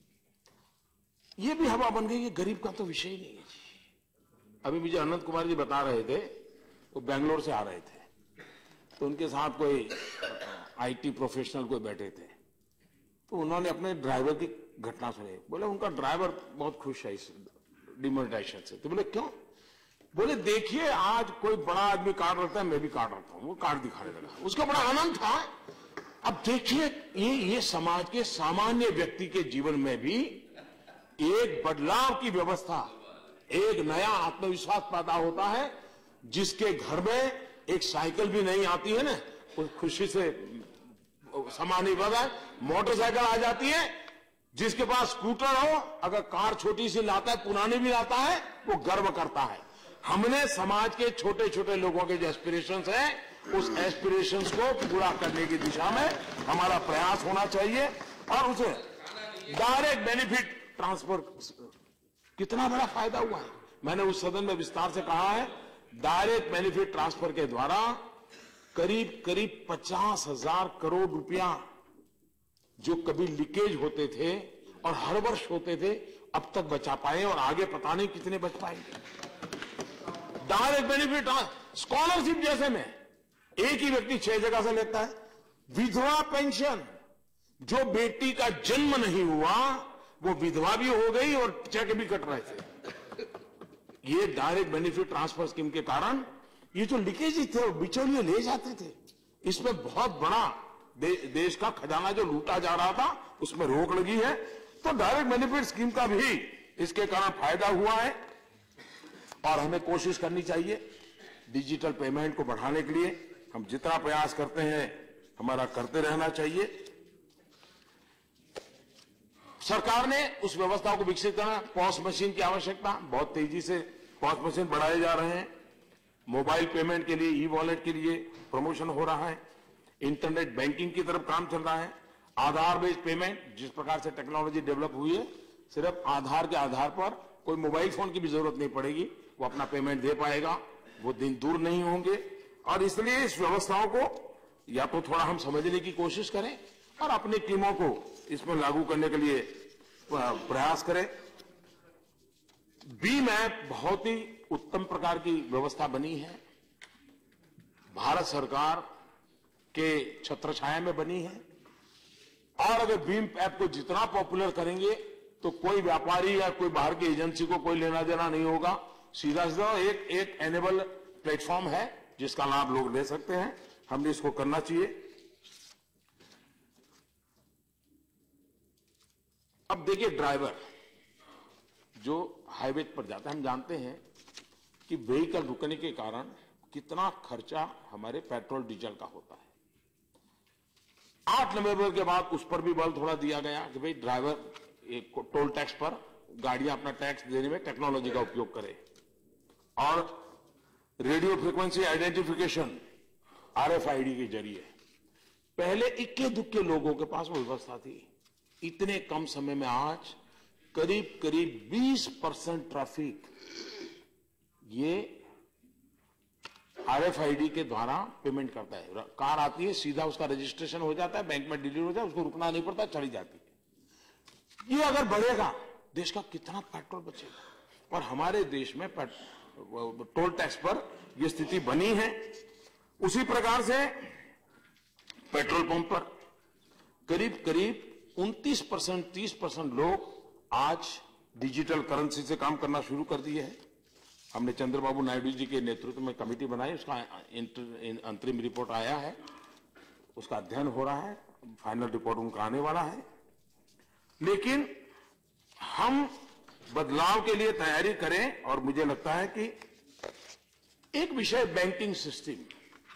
ये भी हवा बन गई। ये गरीब का तो विषय ही नहीं है जी। अभी मुझे अनंत कुमार जी बता रहे थे, वो बेंगलोर से आ रहे थे, तो उनके साथ कोई आईटी प्रोफेशनल कोई बैठे थे, तो उन्होंने अपने ड्राइवर की घटना सुनी। बोले उनका ड्राइवर बहुत खुश है इस डिमोनेटाइजेशन से। तो बोले क्यों? बोले देखिए आज कोई बड़ा आदमी कार्ड रखता है, मैं भी कार्ड रखता हूं। वो कार्ड दिखाने लगा, उसका बड़ा आनंद था। अब देखिए, ये समाज के सामान्य व्यक्ति के जीवन में भी एक बदलाव की व्यवस्था, एक नया आत्मविश्वास पैदा होता है। जिसके घर में एक साइकिल भी नहीं आती है ना, वो खुशी से सामान नहीं बढ़ा, मोटरसाइकिल आ जाती है। जिसके पास स्कूटर हो, अगर कार छोटी सी लाता है, पुरानी भी लाता है, वो गर्व करता है। हमने समाज के छोटे छोटे लोगों के जो एस्पिरेशंस हैं, उस एस्पिरेशंस को पूरा करने की दिशा में हमारा प्रयास होना चाहिए। और उसे डायरेक्ट बेनिफिट ट्रांसफर, कितना बड़ा फायदा हुआ है। मैंने उस सदन में विस्तार से कहा है, डायरेक्ट बेनिफिट ट्रांसफर के द्वारा करीब करीब 50,000 करोड़ रुपया जो कभी लीकेज होते थे और हर वर्ष होते थे, अब तक बचा पाए और आगे पता नहीं कितने बच पाएंगे। डायरेक्ट बेनिफिट स्कॉलरशिप जैसे में एक ही व्यक्ति 6 जगह से लेता है। विधवा पेंशन, जो बेटी का जन्म नहीं हुआ वो विधवा भी हो गई और चेक भी कट रहे थे। ये डायरेक्ट बेनिफिट ट्रांसफर स्कीम के कारण ये जो लीकेज थे बिचौलिए ले जाते थे, इसमें बहुत बड़ा देश का खजाना जो लूटा जा रहा था उसमें रोक लगी है। तो डायरेक्ट बेनिफिट स्कीम का भी इसके कारण फायदा हुआ है। और हमें कोशिश करनी चाहिए डिजिटल पेमेंट को बढ़ाने के लिए। हम जितना प्रयास करते हैं हमारा करते रहना चाहिए। सरकार ने उस व्यवस्था को विकसित करना, पॉस मशीन की आवश्यकता, बहुत तेजी से पॉस मशीन बढ़ाए जा रहे हैं। मोबाइल पेमेंट के लिए, ई वॉलेट के लिए प्रमोशन हो रहा है। इंटरनेट बैंकिंग की तरफ काम चल रहा है। आधार बेस्ड पेमेंट, जिस प्रकार से टेक्नोलॉजी डेवलप हुई है, सिर्फ आधार के आधार पर कोई मोबाइल फोन की भी जरूरत नहीं पड़ेगी, वो अपना पेमेंट दे पाएगा। वो दिन दूर नहीं होंगे। और इसलिए इस व्यवस्थाओं को या तो थोड़ा हम समझने की कोशिश करें और अपनी टीमों को इसमें लागू करने के लिए प्रयास करें। बीम ऐप बहुत ही उत्तम प्रकार की व्यवस्था बनी है, भारत सरकार के छत्रछाया में बनी है। और अगर भीम ऐप को जितना पॉपुलर करेंगे तो कोई व्यापारी या कोई बाहर की एजेंसी को कोई लेना देना नहीं होगा। सीधा सीधा एक एनेबल प्लेटफॉर्म है जिसका लाभ लोग ले सकते हैं। हमने इसको करना चाहिए। अब देखिए, ड्राइवर जो हाईवे पर जाता है, हम जानते हैं कि व्हीकल रुकने के कारण कितना खर्चा हमारे पेट्रोल डीजल का होता है। 8 नवंबर के बाद उस पर भी बल थोड़ा दिया गया कि भाई ड्राइवर एक टोल टैक्स पर गाड़ियां अपना टैक्स देने में टेक्नोलॉजी का उपयोग करें। और रेडियो फ्रीक्वेंसी आइडेंटिफिकेशन RFID के जरिए, पहले इक्के दुक्के लोगों के पास वो व्यवस्था थी। इतने कम समय में आज करीब करीब 20% ट्रैफिक ये RFID के द्वारा पेमेंट करता है। कार आती है, सीधा उसका रजिस्ट्रेशन हो जाता है, बैंक में डिलीवर हो जाता है, उसको रुकना नहीं पड़ता, चली जाती है। ये अगर बढ़ेगा, देश का कितना पेट्रोल बचेगा। और हमारे देश में टोल टैक्स पर यह स्थिति बनी है। उसी प्रकार से पेट्रोल पंप पर करीब करीब 29%, 30% लोग आज डिजिटल करेंसी से काम करना शुरू कर दिए हैं। हमने चंद्रबाबू नायडू जी के नेतृत्व में कमेटी बनाई, उसका अंतरिम रिपोर्ट आया है, उसका अध्ययन हो रहा है, फाइनल रिपोर्ट उनका आने वाला है। लेकिन हम बदलाव के लिए तैयारी करें। और मुझे लगता है कि एक विषय बैंकिंग सिस्टम,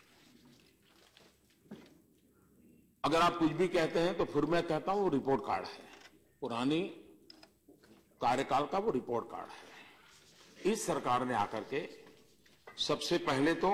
अगर आप कुछ भी कहते हैं तो फिर मैं कहता हूं वो रिपोर्ट कार्ड है, पुरानी कार्यकाल का वो रिपोर्ट कार्ड है। इस सरकार ने आकर के सबसे पहले तो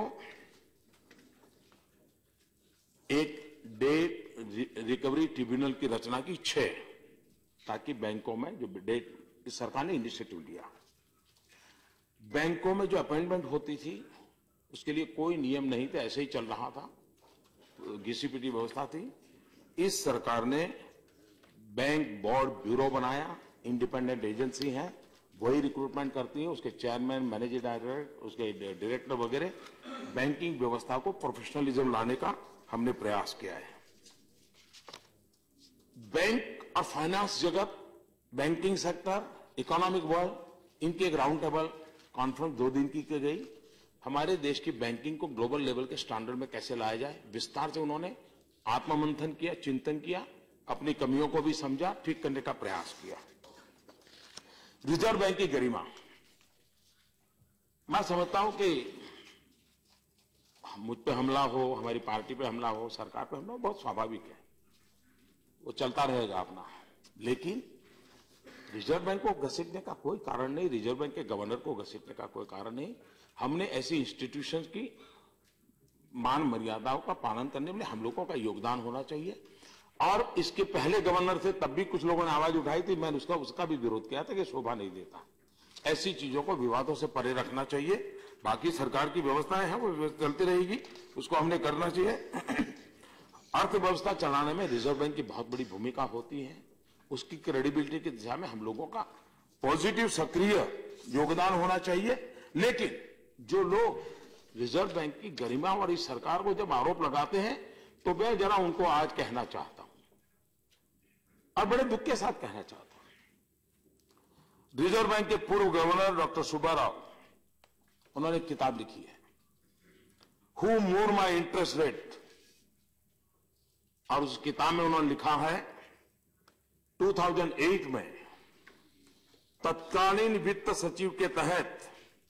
एक डेट रिकवरी ट्रिब्यूनल की रचना की 6, ताकि बैंकों में जो डेट, इस सरकार ने इनिशिएटिव लिया। बैंकों में जो अपॉइंटमेंट होती थी उसके लिए कोई नियम नहीं थे, ऐसे ही चल रहा था, घिसी-पिटी व्यवस्था थी। इस सरकार ने बैंक बोर्ड ब्यूरो बनाया, इंडिपेंडेंट एजेंसी है, वही रिक्रूटमेंट करती है, उसके चेयरमैन, मैनेजिंग डायरेक्टर, उसके डायरेक्टर वगैरह। बैंकिंग व्यवस्था को प्रोफेशनलिज्म लाने का हमने प्रयास किया है। बैंक और फाइनेंस जगत, बैंकिंग सेक्टर, इकोनॉमिक वर्ल्ड, इनकी एक राउंड टेबल कॉन्फ्रेंस 2 दिन की गई। हमारे देश की बैंकिंग को ग्लोबल लेवल के स्टैंडर्ड में कैसे लाया जाए, विस्तार से उन्होंने आत्ममंथन किया, चिंतन किया, अपनी कमियों को भी समझा, ठीक करने का प्रयास किया। रिजर्व बैंक की गरिमा, मैं समझता हूं कि मुझ पे हमला हो, हमारी पार्टी पे हमला हो, सरकार पे हमला हो, बहुत स्वाभाविक है, वो चलता रहेगा अपना। लेकिन रिजर्व बैंक को घसीटने का कोई कारण नहीं, रिजर्व बैंक के गवर्नर को घसीटने का कोई कारण नहीं। हमने ऐसी इंस्टीट्यूशंस की मान मर्यादाओं का पालन करने में हम लोगों का योगदान होना चाहिए। और इसके पहले गवर्नर थे, तब भी कुछ लोगों ने आवाज उठाई थी, मैंने उसका भी विरोध किया था कि शोभा नहीं देता। ऐसी चीजों को विवादों से परे रखना चाहिए। बाकी सरकार की व्यवस्थाएं हैं, वो चलती रहेगी, उसको हमने करना चाहिए। अर्थव्यवस्था चलाने में रिजर्व बैंक की बहुत बड़ी भूमिका होती है। उसकी क्रेडिबिलिटी की दिशा में हम लोगों का पॉजिटिव सक्रिय योगदान होना चाहिए। लेकिन जो लोग रिजर्व बैंक की गरिमा और इस सरकार को जब आरोप लगाते हैं, तो मैं जरा उनको आज कहना चाहता हूं, और बड़े दुख के साथ कहना चाहता हूं। रिजर्व बैंक के पूर्व गवर्नर डॉक्टर सुब्बा राव, उन्होंने एक किताब लिखी है, who moved my interest rate, और उस किताब में उन्होंने लिखा है 2008 में तत्कालीन वित्त सचिव के तहत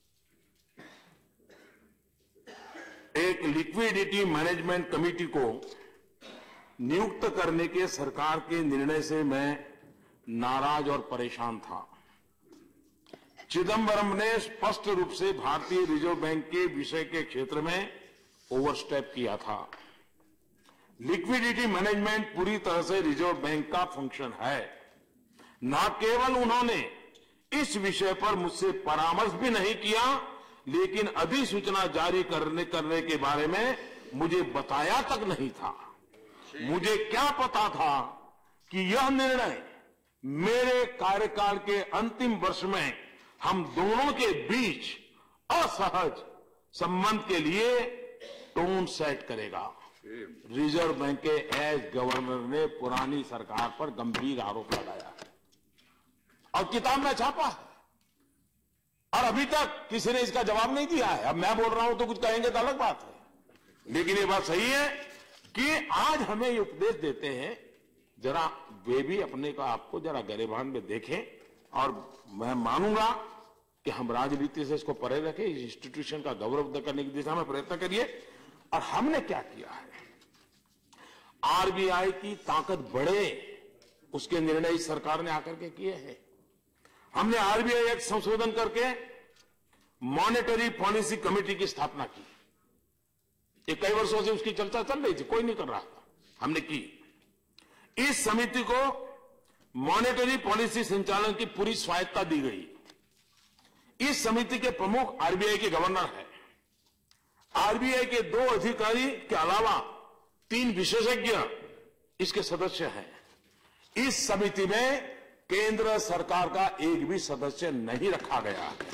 एक लिक्विडिटी मैनेजमेंट कमेटी को नियुक्त करने के सरकार के निर्णय से मैं नाराज और परेशान था। चिदंबरम ने स्पष्ट रूप से भारतीय रिजर्व बैंक के विषय के क्षेत्र में ओवरस्टेप किया था। लिक्विडिटी मैनेजमेंट पूरी तरह से रिजर्व बैंक का फंक्शन है। न केवल उन्होंने इस विषय पर मुझसे परामर्श भी नहीं किया, लेकिन अधिसूचना जारी करने के बारे में मुझे बताया तक नहीं था। मुझे क्या पता था कि यह निर्णय मेरे कार्यकाल के अंतिम वर्ष में हम दोनों के बीच असहज संबंध के लिए टोन सेट करेगा। रिजर्व बैंक के एज गवर्नर ने पुरानी सरकार पर गंभीर आरोप लगाया है और किताब में छापा है, और अभी तक किसी ने इसका जवाब नहीं दिया है। अब मैं बोल रहा हूं तो कुछ कहेंगे तो अलग बात है, लेकिन ये बात सही है कि आज हमें ये उपदेश देते हैं, जरा वे भी अपने को आपको जरा गरेबान में देखें। और मैं मानूंगा कि हम राजनीति से इसको परे रखें, इस इंस्टीट्यूशन का गौरव करने की दिशा में प्रयत्न करिए। और हमने क्या किया है, आरबीआई की ताकत बढ़े, उसके निर्णय इस सरकार ने आकर के किए हैं। हमने आरबीआई एक्ट संशोधन करके मॉनेटरी पॉलिसी कमेटी की स्थापना की। ये कई वर्षों से उसकी चर्चा चल रही थी, कोई नहीं कर रहा था, हमने की। इस समिति को मॉनेटरी पॉलिसी संचालन की पूरी स्वायत्ता दी गई। इस समिति के प्रमुख आरबीआई के गवर्नर हैं। आरबीआई के 2 अधिकारी के अलावा 3 विशेषज्ञ इसके सदस्य हैं। इस समिति में केंद्र सरकार का एक भी सदस्य नहीं रखा गया है।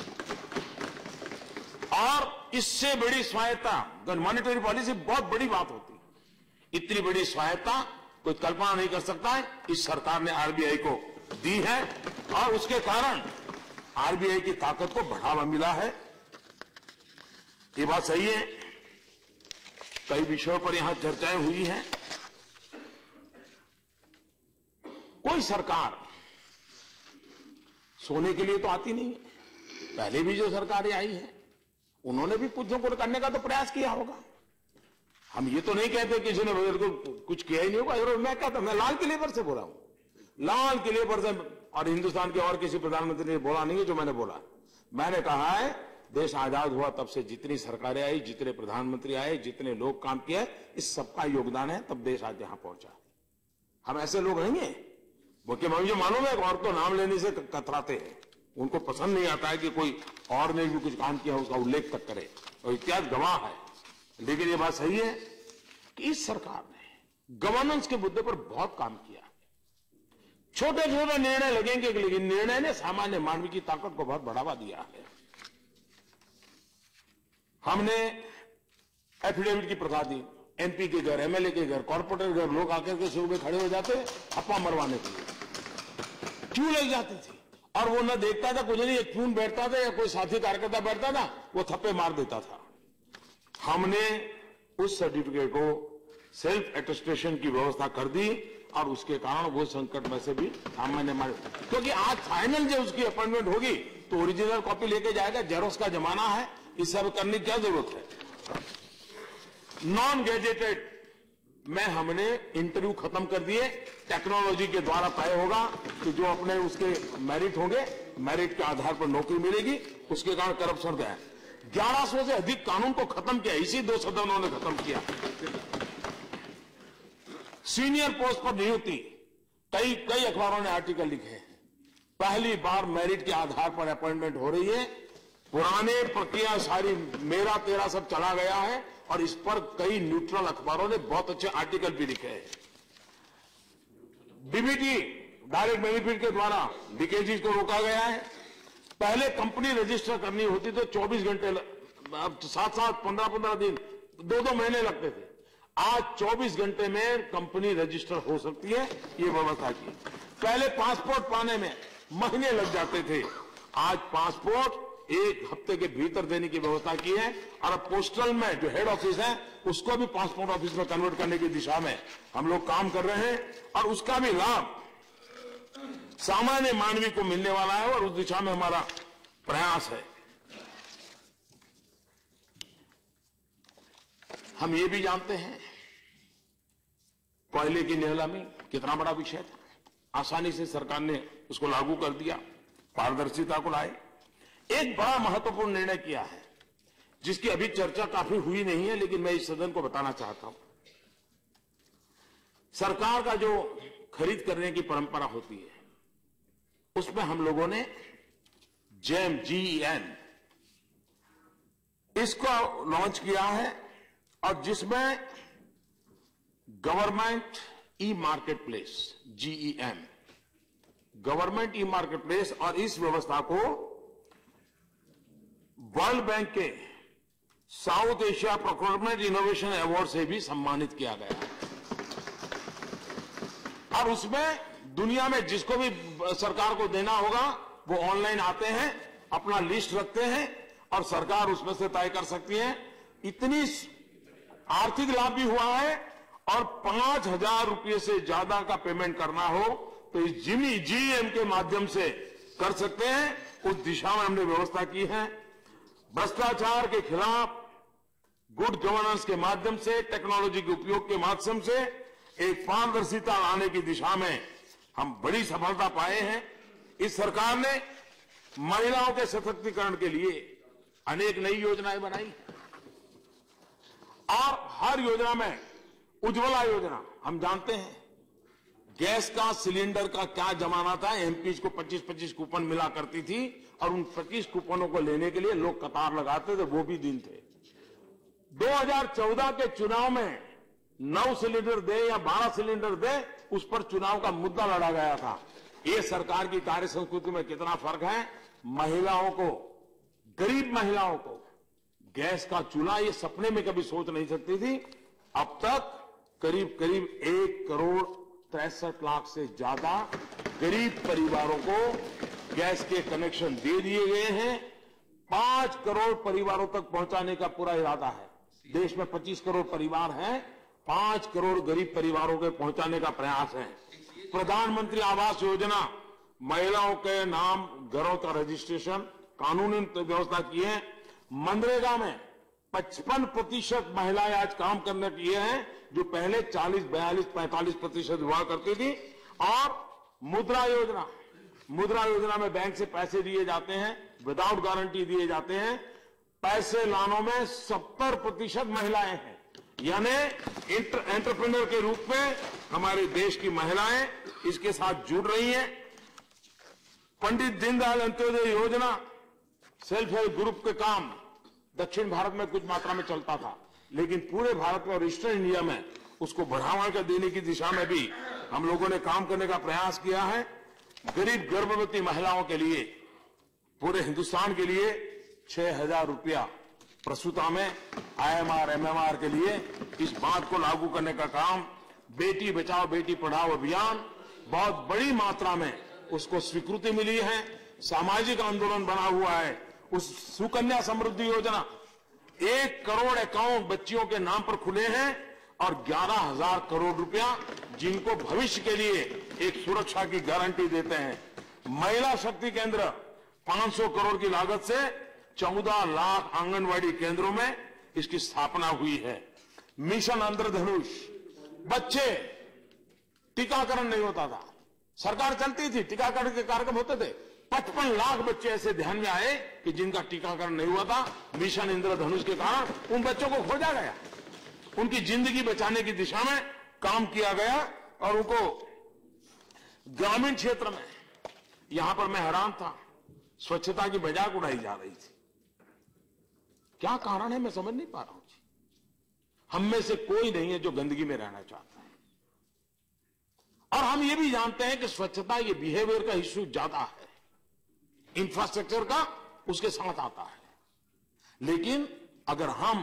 और इससे बड़ी स्वायत्ता, मॉनेटरी पॉलिसी बहुत बड़ी बात होती है, इतनी बड़ी स्वायत्ता कोई कल्पना नहीं कर सकता है, इस सरकार ने आरबीआई को दी है। और उसके कारण आरबीआई की ताकत को बढ़ावा मिला है। ये बात सही है। कई विषयों पर यहां चर्चाएं हुई हैं। कोई सरकार सोने के लिए तो आती नहीं है। पहले भी जो सरकारें आई हैं उन्होंने भी कुछ न कुछ करने का तो प्रयास किया होगा। हम ये तो नहीं कहते किसी ने कुछ किया ही नहीं होगा। मैं कहता, मैं लाल किले पर से बोला हूं, लाल किले पर से, और हिंदुस्तान के और किसी प्रधानमंत्री ने बोला नहीं है जो मैंने बोला। मैंने कहा है देश आजाद हुआ तब से जितनी सरकारें आई, जितने प्रधानमंत्री आए, जितने लोग काम किए, इस सबका योगदान है, तब देश आज यहां पहुंचा। हम ऐसे लोग नहीं है। मुझे मालूम है और तो नाम लेने से कतराते हैं, उनको पसंद नहीं आता है कि कोई और ने भी कुछ काम किया उसका उल्लेख तक करे, और इतिहास गवाह है। लेकिन ये बात सही है कि इस सरकार ने गवर्नेंस के मुद्दे पर बहुत काम किया। छोटे छोटे निर्णय लगेंगे, लेकिन निर्णय ने सामान्य मानव की ताकत को बहुत बढ़ावा दिया है। हमने एफिडेविट की प्रथा दी, एमपी के घर, एमएलए के घर, कॉर्पोरेटर के घर लोग आकर के शुरू में खड़े हो जाते अफवाह मरवाने के लिए, क्यों लग जाती थी। और वो न देखता था कुछ नहीं, एक खून बैठता था या कोई साथी कार्यकर्ता बैठता था, वो थप्पे मार देता था। हमने उस सर्टिफिकेट को सेल्फ एटेस्टेशन की व्यवस्था कर दी और उसके कारण वो संकट में से भी सामान्य मारे, क्योंकि आज फाइनल जब उसकी अपॉइंटमेंट होगी तो ओरिजिनल कॉपी लेके जाएगा। जेरोक्स का जमाना है, इस सब करने की क्या जरूरत है। नॉन गैजेटेड में हमने इंटरव्यू खत्म कर दिए, टेक्नोलॉजी के द्वारा तय होगा कि जो अपने उसके मेरिट होंगे, मेरिट के आधार पर नौकरी मिलेगी, उसके कारण करप्शन है। 1100 से अधिक कानून को खत्म किया, इसी 2 सदनों ने खत्म किया। सीनियर पोस्ट पर नियुक्ति, कई अखबारों ने आर्टिकल लिखे हैं, पहली बार मेरिट के आधार पर अपॉइंटमेंट हो रही है। पुराने प्रक्रिया सारी मेरा तेरा सब चला गया है और इस पर कई न्यूट्रल अखबारों ने बहुत अच्छे आर्टिकल भी लिखे हैं। डीबीटी, डायरेक्ट बेनिफिट के द्वारा लीकेजेस को रोका गया है। पहले कंपनी रजिस्टर करनी होती तो 24 घंटे, 7-7, 15-15 दिन, 2-2 महीने लगते थे। आज 24 घंटे में कंपनी रजिस्टर हो सकती है, ये व्यवस्था की। पहले पासपोर्ट पाने में महीने लग जाते थे, आज पासपोर्ट 1 हफ्ते के भीतर देने की व्यवस्था की है। और अब पोस्टल में जो हेड ऑफिस है उसको भी पासपोर्ट ऑफिस में कन्वर्ट करने की दिशा में हम लोग काम कर रहे हैं और उसका भी लाभ सामान्य मानवी को मिलने वाला है और उस दिशा में हमारा प्रयास है। हम ये भी जानते हैं कोयले की नीलामी कितना बड़ा विषय था, आसानी से सरकार ने उसको लागू कर दिया, पारदर्शिता को लाए। एक बड़ा महत्वपूर्ण निर्णय किया है जिसकी अभी चर्चा काफी हुई नहीं है, लेकिन मैं इस सदन को बताना चाहता हूं। सरकार का जो खरीद करने की परंपरा होती है उसमें हम लोगों ने जेम, GEM, इसको लॉन्च किया है और जिसमें government e market place, GEM, government e market place, और इस व्यवस्था को वर्ल्ड बैंक के South Asia procurement innovation award से भी सम्मानित किया गया है। और उसमें दुनिया में जिसको भी सरकार को देना होगा वो ऑनलाइन आते हैं, अपना लिस्ट रखते हैं और सरकार उसमें से तय कर सकती है। इतनी आर्थिक लाभ भी हुआ है और 5,000 रुपये से ज्यादा का पेमेंट करना हो तो इस GEM के माध्यम से कर सकते हैं। उस दिशा में हमने व्यवस्था की है। भ्रष्टाचार के खिलाफ गुड गवर्नेंस के माध्यम से, टेक्नोलॉजी के उपयोग के माध्यम से एक पारदर्शिता लाने की दिशा में हम बड़ी सफलता पाए हैं। इस सरकार ने महिलाओं के सशक्तिकरण के लिए अनेक नई योजनाएं बनाई और हर योजना में, उज्ज्वला योजना, हम जानते हैं गैस का सिलेंडर का क्या जमाना था, एमपीज को 25-25 कूपन मिला करती थी और उन 25 कूपनों को लेने के लिए लोग कतार लगाते थे, वो भी दिन थे। 2014 के चुनाव में 9 सिलेंडर दे या 12 सिलेंडर दे, उस पर चुनाव का मुद्दा लड़ा गया था। ये सरकार की कार्य संस्कृति में कितना फर्क है। महिलाओं को, गरीब महिलाओं को गैस का चूल्हा ये सपने में कभी सोच नहीं सकती थी। अब तक करीब 1,63,00,000 से ज्यादा गरीब परिवारों को गैस के कनेक्शन दे दिए गए हैं। 5 करोड़ परिवारों तक पहुंचाने का पूरा इरादा है। देश में 25 करोड़ परिवार हैं, 5 करोड़ गरीब परिवारों के पहुंचाने का प्रयास है। प्रधानमंत्री आवास योजना, महिलाओं के नाम घरों का रजिस्ट्रेशन, कानूनी व्यवस्था की है। मनरेगा में 55% महिलाएं आज काम करने की हैं, जो पहले 40, 42, 45% हुआ करती थी। और मुद्रा योजना में बैंक से पैसे दिए जाते हैं, विदाउट गारंटी दिए जाते हैं। पैसे लाने में 70% महिलाएं हैं, यानी एंटरप्रेन्योर के रूप में हमारे देश की महिलाएं इसके साथ जुड़ रही हैं। पंडित दीनदयाल अंत्योदय योजना, सेल्फ हेल्प ग्रुप के काम दक्षिण भारत में कुछ मात्रा में चलता था, लेकिन पूरे भारत में और ईस्टर्न इंडिया में उसको बढ़ावा देने की दिशा में भी हम लोगों ने काम करने का प्रयास किया है। गरीब गर्भवती महिलाओं के लिए, पूरे हिंदुस्तान के लिए 6,000 रुपया प्रसूता में IMR, MMR के लिए इस बात को लागू करने का काम, बेटी बचाओ बेटी पढ़ाओ अभियान, बहुत बड़ी मात्रा में उसको स्वीकृति मिली है। सामाजिक आंदोलन बना हुआ है। उस सुकन्या समृद्धि योजना, 1 करोड़ अकाउंट बच्चियों के नाम पर खुले हैं और 11,000 करोड़ रुपया जिनको भविष्य के लिए एक सुरक्षा की गारंटी देते हैं। महिला शक्ति केंद्र 500 करोड़ की लागत से 14 लाख आंगनवाड़ी केंद्रों में इसकी स्थापना हुई है। मिशन इंद्रधनुष, बच्चे टीकाकरण नहीं होता था, सरकार चलती थी, टीकाकरण के कार्यक्रम होते थे। 55 लाख बच्चे ऐसे ध्यान में आए कि जिनका टीकाकरण नहीं हुआ था। मिशन इंद्रधनुष के कारण उन बच्चों को खोजा गया, उनकी जिंदगी बचाने की दिशा में काम किया गया और उनको ग्रामीण क्षेत्र में, यहां पर मैं हैरान था, स्वच्छता की मजाक उड़ाई जा रही थी। क्या कारण है मैं समझ नहीं पा रहा हूं जी। हम में से कोई नहीं है जो गंदगी में रहना चाहता है, और हम ये भी जानते हैं कि स्वच्छता ये बिहेवियर का इश्यू ज्यादा है, इंफ्रास्ट्रक्चर का उसके साथ आता है। लेकिन अगर हम,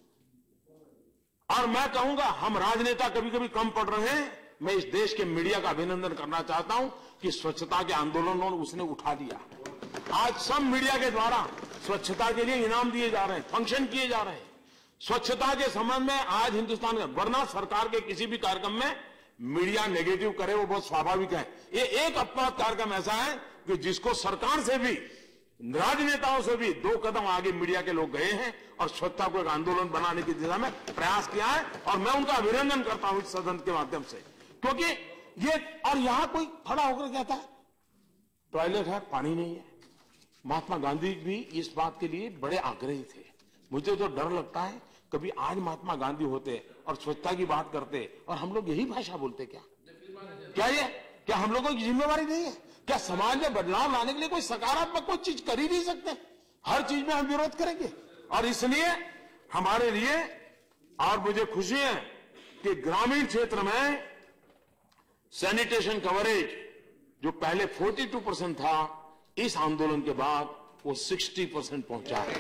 और मैं कहूंगा हम राजनेता कभी कभी कम पड़ रहे हैं। मैं इस देश के मीडिया का अभिनंदन करना चाहता हूं कि स्वच्छता के आंदोलनों उसने उठा दिया। आज सब मीडिया के द्वारा स्वच्छता के लिए इनाम दिए जा रहे हैं, फंक्शन किए जा रहे हैं। स्वच्छता के संबंध में आज हिंदुस्तान का, वरना सरकार के किसी भी कार्यक्रम में मीडिया नेगेटिव करे वो बहुत स्वाभाविक है। ये एक अपवाद कार्यक्रम ऐसा है कि जिसको सरकार से भी, राजनेताओं से भी 2 कदम आगे मीडिया के लोग गए हैं और स्वच्छता को एक आंदोलन बनाने की दिशा में प्रयास किया है, और मैं उनका अभिनंदन करता हूं इस सदन के माध्यम से। क्योंकि ये, और यहां कोई खड़ा होकर कहता है टॉयलेट है, पानी नहीं है। महात्मा गांधी भी इस बात के लिए बड़े आग्रही थे। मुझे तो डर लगता है कभी आज महात्मा गांधी होते और स्वच्छता की बात करते और हम लोग यही भाषा बोलते क्या हम लोगों की जिम्मेवारी नहीं है? क्या समाज में बदलाव लाने के लिए कोई सकारात्मक कोई चीज कर ही नहीं सकते? हर चीज में हम विरोध करेंगे। और इसलिए हमारे लिए, और मुझे खुशी है कि ग्रामीण क्षेत्र में सैनिटेशन कवरेज जो पहले 42% था, इस आंदोलन के बाद वो 60% पहुंचा है।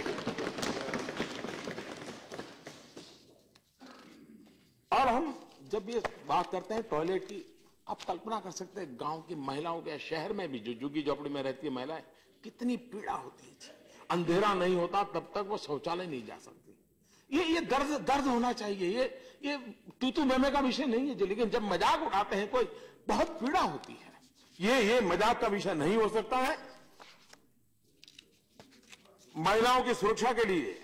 और हम जब ये बात करते हैं टॉयलेट की, आप कल्पना कर सकते हैं गांव की महिलाओं के, शहर में भी जो झुग्गी झोपड़ी में रहती है महिलाएं, कितनी पीड़ा होती है। अंधेरा नहीं होता तब तक वो शौचालय नहीं जा सकती। ये दर्द होना चाहिए। ये तू मेमे का विषय नहीं है, लेकिन जब मजाक उड़ाते हैं कोई, बहुत पीड़ा होती है। ये मजाक का विषय नहीं हो सकता है। महिलाओं की सुरक्षा के लिए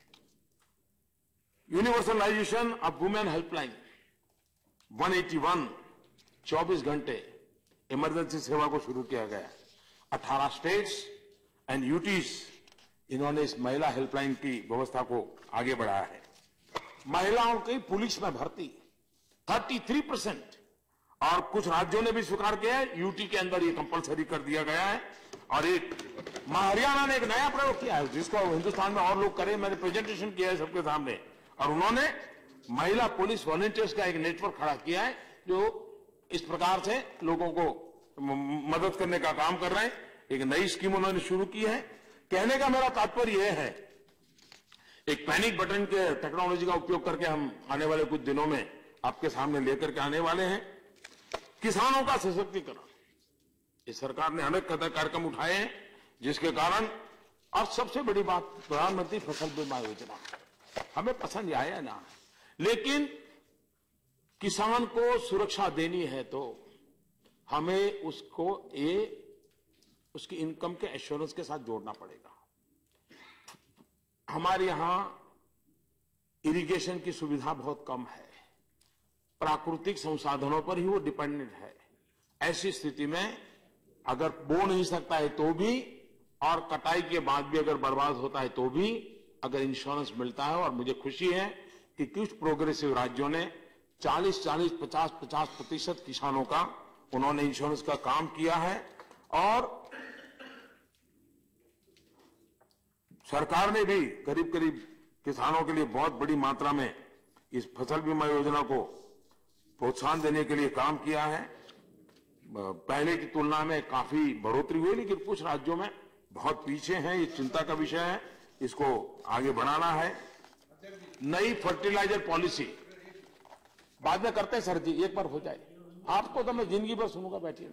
यूनिवर्सलाइजेशन ऑफ वुमेन हेल्पलाइन 181 24 घंटे इमरजेंसी सेवा को शुरू किया गया। 18 स्टेट्स एंड यूटीज इन्होंने इस महिला हेल्पलाइन की व्यवस्था को आगे बढ़ाया है। महिलाओं की पुलिस में भर्ती 33%, और कुछ राज्यों ने भी स्वीकार किया है, यूटी के अंदर ये कंपलसरी कर दिया गया है। और एक हरियाणा ने एक नया प्रयोग किया है जिसको हिंदुस्तान में और लोग करें, मैंने प्रेजेंटेशन किया है सबके सामने, और उन्होंने महिला पुलिस वॉलंटियर्स का एक नेटवर्क खड़ा किया है जो इस प्रकार से लोगों को मदद करने का काम कर रहे हैं। एक नई स्कीम उन्होंने शुरू की है। कहने का मेरा तात्पर्य यह है, एक पैनिक बटन के टेक्नोलॉजी का उपयोग करके हम आने वाले कुछ दिनों में आपके सामने लेकर के आने वाले हैं। किसानों का सशक्तिकरण, इस सरकार ने अनेक कार्यक्रम उठाए हैं जिसके कारण, और सबसे बड़ी बात प्रधानमंत्री फसल बीमा योजना, हमें पसंद आया ना, लेकिन किसान को सुरक्षा देनी है तो हमें उसको उसकी इनकम के एश्योरेंस के साथ जोड़ना पड़ेगा। हमारे यहां इरिगेशन की सुविधा बहुत कम है, प्राकृतिक संसाधनों पर ही वो डिपेंडेंट है। ऐसी स्थिति में अगर बो नहीं सकता है तो भी, और कटाई के बाद भी अगर बर्बाद होता है तो भी अगर इंश्योरेंस मिलता है, और मुझे खुशी है कि कुछ प्रोग्रेसिव राज्यों ने 40-40, 50-50% किसानों का उन्होंने इंश्योरेंस का काम किया है। और सरकार ने भी करीब करीब किसानों के लिए बहुत बड़ी मात्रा में इस फसल बीमा योजना को प्रोत्साहन देने के लिए काम किया है। पहले की तुलना में काफी बढ़ोतरी हुई, लेकिन कुछ राज्यों में बहुत पीछे हैं। ये चिंता का विषय है, इसको आगे बढ़ाना है। नई फर्टिलाइजर पॉलिसी बाद में करते हैं सर जी, एक बार हो जाए, आपको तो मैं जिंदगी भर सुनूंगा, बैठिए।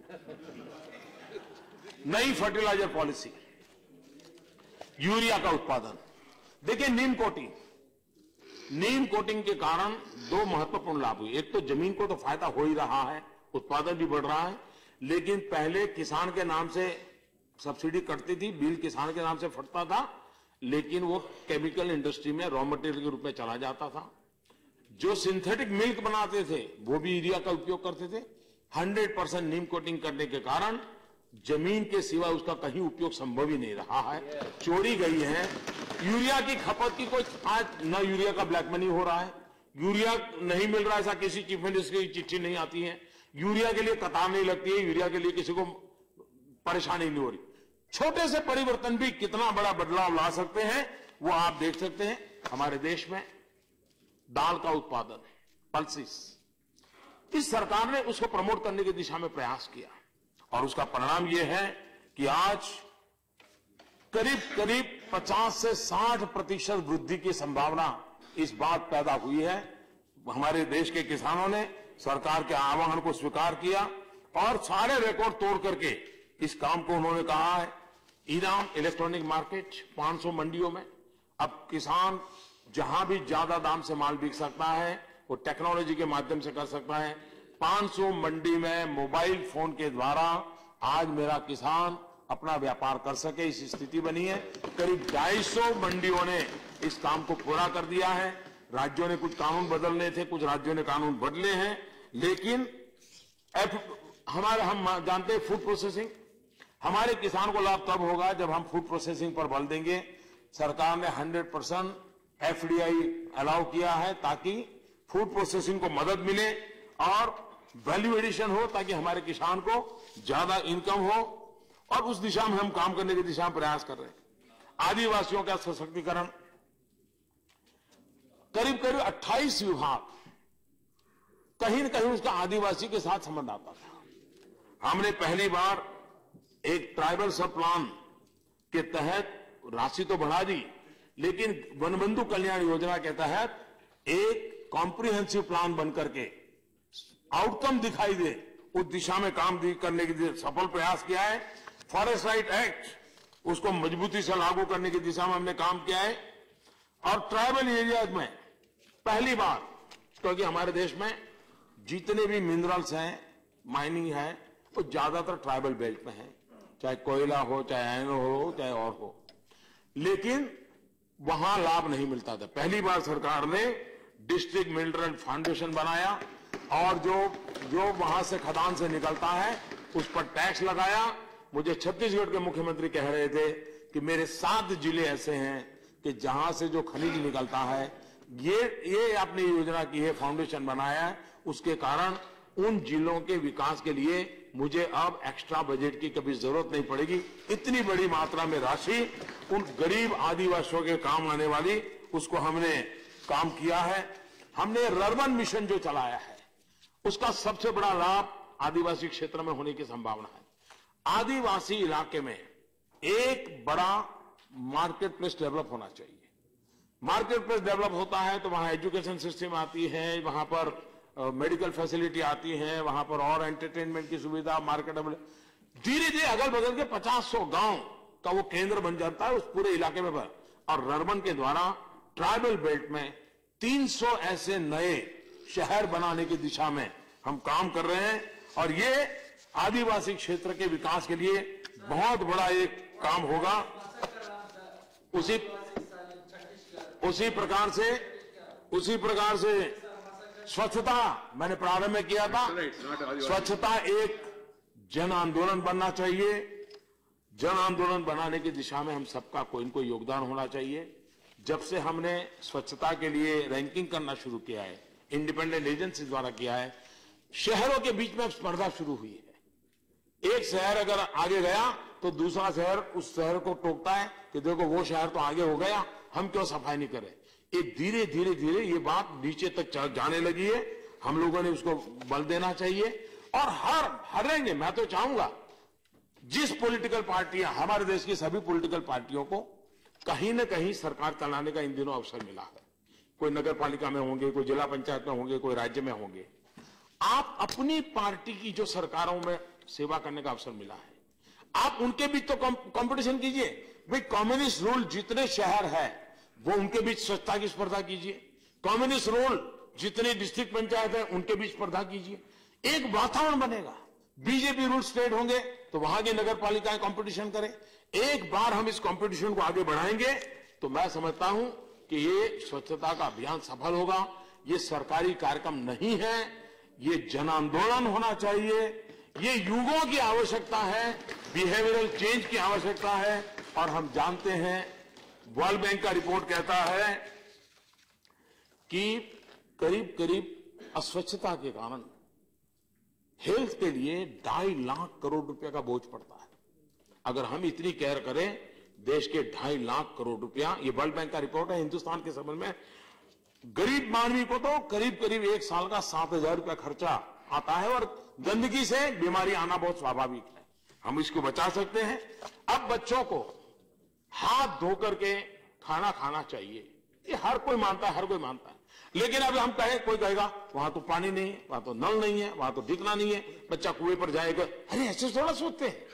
नई फर्टिलाइजर पॉलिसी, यूरिया का उत्पादन, देखिए नीम कोटिंग, नीम कोटिंग के कारण दो महत्वपूर्ण लाभ हुए। एक तो जमीन को तो फायदा हो ही रहा है, उत्पादन भी बढ़ रहा है, लेकिन पहले किसान के नाम से सब्सिडी कटती थी, बिल किसान के नाम से फटता था, लेकिन वो केमिकल इंडस्ट्री में रॉ मटेरियल के रूप में चला जाता था। जो सिंथेटिक मिल्क बनाते थे वो भी यूरिया का उपयोग करते थे। 100% नीम कोटिंग करने के कारण जमीन के सिवा उसका कहीं उपयोग संभव ही नहीं रहा है, चोरी गई है। यूरिया की खपत की कोई आज न यूरिया का ब्लैक मनी हो रहा है, यूरिया नहीं मिल रहा है, ऐसा किसी चीफ मिनिस्टर की चिट्ठी नहीं आती है, यूरिया के लिए कतार नहीं लगती है, यूरिया के लिए किसी को परेशानी नहीं हो रही। छोटे से परिवर्तन भी कितना बड़ा बदलाव ला सकते हैं वो आप देख सकते हैं। हमारे देश में दाल का उत्पादन, पल्सेस, इस सरकार ने उसको प्रमोट करने की दिशा में प्रयास किया और उसका परिणाम यह है कि आज करीब करीब 50 से 60% वृद्धि की संभावना इस बात पैदा हुई है। हमारे देश के किसानों ने सरकार के आह्वान को स्वीकार किया और सारे रिकॉर्ड तोड़ करके इस काम को उन्होंने कहा है। ईनाम इलेक्ट्रॉनिक मार्केट 500 मंडियों में अब किसान जहां भी ज्यादा दाम से माल बिक सकता है वो टेक्नोलॉजी के माध्यम से कर सकता है। 500 मंडी में मोबाइल फोन के द्वारा आज मेरा किसान अपना व्यापार कर सके, इस स्थिति बनी है। करीब 250 मंडियों ने इस काम को पूरा कर दिया है। राज्यों ने कुछ कानून बदलने थे, कुछ राज्यों ने कानून बदले हैं, लेकिन हम जानते हैं फूड प्रोसेसिंग, हमारे किसान को लाभ तब होगा जब हम फूड प्रोसेसिंग पर बल देंगे। सरकार ने 100% FDI अलाउ किया है ताकि फूड प्रोसेसिंग को मदद मिले और वैल्यू एडिशन हो, ताकि हमारे किसान को ज्यादा इनकम हो, और उस दिशा में हम काम करने की दिशा में प्रयास कर रहे हैं। आदिवासियों का सशक्तिकरण, करीब करीब 28 विभाग कहीं न कहीं उसका आदिवासी के साथ संबंध आता था। हमने पहली बार एक ट्राइबल सब प्लान के तहत राशि तो बढ़ा दी, लेकिन वनबंधु कल्याण योजना के तहत एक कॉम्प्रिहेंसिव प्लान बनकर के आउटकम दिखाई दे, उस दिशा में काम करने के लिए सफल प्रयास किया है। फॉरेस्ट राइट एक्ट, उसको मजबूती से लागू करने की दिशा में हमने काम किया है। और ट्राइबल एरियाज में पहली बार, क्योंकि हमारे देश में जितने भी मिनरल्स हैं, माइनिंग है, वो ज्यादातर ट्राइबल बेल्ट में है, चाहे कोयला हो, चाहे आयरन हो, चाहे और हो, लेकिन वहां लाभ नहीं मिलता था। पहली बार सरकार ने डिस्ट्रिक्ट मिनरल फाउंडेशन बनाया और जो वहां से खदान से निकलता है उस पर टैक्स लगाया। मुझे छत्तीसगढ़ के मुख्यमंत्री कह रहे थे कि मेरे 7 जिले ऐसे हैं कि जहां से जो खनिज निकलता है, ये आपने योजना की है, फाउंडेशन बनाया है, उसके कारण उन जिलों के विकास के लिए मुझे अब एक्स्ट्रा बजट की कभी जरूरत नहीं पड़ेगी। इतनी बड़ी मात्रा में राशि उन गरीब आदिवासियों के काम आने वाली, उसको हमने काम किया है। हमने रर्बन मिशन जो चलाया है, उसका सबसे बड़ा लाभ आदिवासी क्षेत्र में होने की संभावना है। आदिवासी इलाके में एक बड़ा मार्केट प्लेस डेवलप होना चाहिए। मार्केट प्लेस डेवलप होता है तो वहां एजुकेशन सिस्टम आती है, वहां पर मेडिकल फैसिलिटी आती है, वहां पर और एंटरटेनमेंट की सुविधा, मार्केटेबल, धीरे धीरे अगल बगल के 50-100 गांव का वो केंद्र बन जाता है उस पूरे इलाके में। और रर्बन के द्वारा ट्राइबल बेल्ट में 300 ऐसे नए शहर बनाने की दिशा में हम काम कर रहे हैं, और ये आदिवासी क्षेत्र के विकास के लिए बहुत बड़ा एक काम होगा। उसी प्रकार से स्वच्छता मैंने प्रारंभ में किया था। स्वच्छता एक जन आंदोलन बनना चाहिए। जन आंदोलन बनाने की दिशा में हम सबका कोई न कोई योगदान होना चाहिए। जब से हमने स्वच्छता के लिए रैंकिंग करना शुरू किया है, इंडिपेंडेंट एजेंसी द्वारा किया है, शहरों के बीच में स्पर्धा शुरू हुई है। एक शहर अगर आगे गया तो दूसरा शहर उस शहर को टोकता है कि देखो वो शहर तो आगे हो गया, हम क्यों सफाई नहीं करें। ये धीरे धीरे ये बात नीचे तक जाने लगी है। हम लोगों ने उसको बल देना चाहिए और हर रहेंगे। मैं तो चाहूंगा जिस पॉलिटिकल पार्टियां, हमारे देश की सभी पॉलिटिकल पार्टियों को कहीं न कहीं सरकार चलाने का इन दिनों अवसर मिला है। कोई नगर पालिका में होंगे, कोई जिला पंचायत में होंगे, कोई राज्य में होंगे। आप अपनी पार्टी की जो सरकारों में सेवा करने का अवसर मिला है, आप उनके बीच तो कंपटीशन कीजिए। भाई कम्युनिस्ट रूल जितने शहर है वो उनके बीच स्वच्छता की स्पर्धा कीजिए। कम्युनिस्ट रूल जितनी डिस्ट्रिक्ट पंचायत है उनके बीच स्पर्धा कीजिए, एक वातावरण बनेगा। बीजेपी रूल स्टेट होंगे तो वहां की नगर पालिकाएं कंपटीशन करें। एक बार हम इस कंपटीशन को आगे बढ़ाएंगे तो मैं समझता हूं कि ये स्वच्छता का अभियान सफल होगा। ये सरकारी कार्यक्रम नहीं है, ये जन आंदोलन होना चाहिए। ये युगों की आवश्यकता है, बिहेवियरल चेंज की आवश्यकता है। और हम जानते हैं वर्ल्ड बैंक का रिपोर्ट कहता है कि करीब करीब अस्वच्छता के कारण हेल्थ के लिए 2.5 लाख करोड़ रुपए का बोझ पड़ता है। अगर हम इतनी केयर करें, देश के 2.5 लाख करोड़ रुपया, ये वर्ल्ड बैंक का रिपोर्ट है, हिंदुस्तान के संबंध में गरीब मानवी को तो करीब करीब एक साल का 7,000 रुपया खर्चा आता है। और गंदगी से बीमारी आना बहुत स्वाभाविक है, हम इसको बचा सकते हैं। अब बच्चों को हाथ धो करके खाना खाना चाहिए, ये हर कोई मानता है, हर कोई मानता है। लेकिन अब हम कहें, कोई कहेगा वहां तो पानी नहीं है, वहां तो नल नहीं है, वहां तो दिखना नहीं है, बच्चा कुएं पर जाएगा। अरे ऐसे थोड़ा सोचते हैं।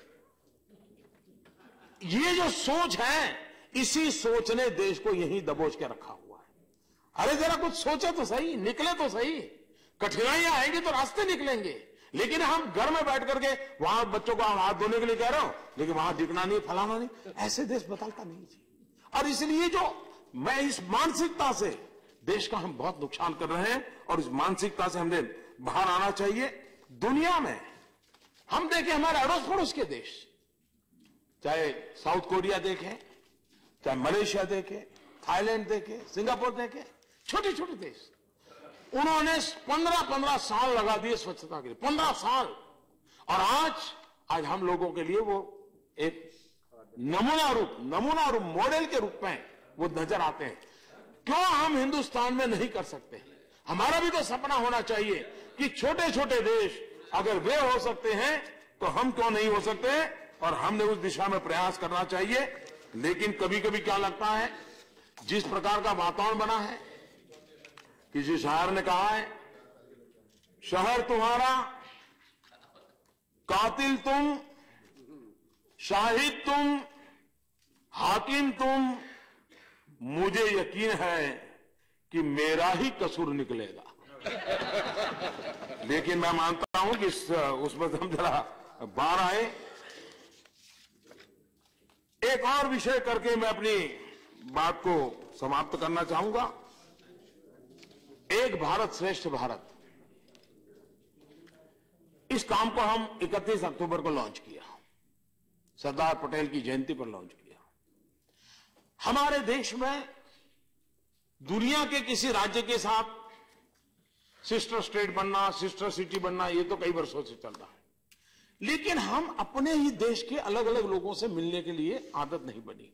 ये जो सोच है, इसी सोच ने देश को यहीं दबोच के रखा हुआ है। अरे जरा कुछ सोचे तो सही, निकले तो सही। कठिनाइयां आएंगी तो रास्ते निकलेंगे। लेकिन हम घर में बैठ करके वहां बच्चों को हाथ धोने के लिए कह रहे हो, लेकिन वहां दिखना नहीं, फलाना नहीं, ऐसे देश बदलता नहीं जी। और इसलिए जो मैं इस मानसिकता से देश का हम बहुत नुकसान कर रहे हैं, और इस मानसिकता से हमें बाहर आना चाहिए। दुनिया में हम देखें, हमारे अड़ोस पड़ोस के देश, चाहे साउथ कोरिया देखें, चाहे मलेशिया देखें, थाईलैंड देखें, सिंगापुर देखें, छोटे छोटे देश, उन्होंने 15-15 साल लगा दिए स्वच्छता के लिए, 15 साल। और आज हम लोगों के लिए वो एक नमूना रूप मॉडल के रूप में वो नजर आते हैं। क्यों हम हिंदुस्तान में नहीं कर सकते? हमारा भी तो सपना होना चाहिए कि छोटे छोटे देश अगर वे हो सकते हैं तो हम क्यों नहीं हो सकते? और हमने उस दिशा में प्रयास करना चाहिए। लेकिन कभी कभी क्या लगता है, जिस प्रकार का वातावरण बना है, किसी शायर ने कहा है, शहर तुम्हारा, कातिल तुम, शाहिद तुम, हाकिम तुम, मुझे यकीन है कि मेरा ही कसूर निकलेगा। लेकिन मैं मानता हूं कि उसमें हम जरा बाहर आए। एक और विषय करके मैं अपनी बात को समाप्त करना चाहूंगा। एक भारत श्रेष्ठ भारत, इस काम को हम 31 अक्टूबर को लॉन्च किया, सरदार पटेल की जयंती पर लॉन्च किया। हमारे देश में दुनिया के किसी राज्य के साथ सिस्टर स्टेट बनना, सिस्टर सिटी बनना, ये तो कई वर्षों से चल रहा है। लेकिन हम अपने ही देश के अलग अलग लोगों से मिलने के लिए आदत नहीं बनी।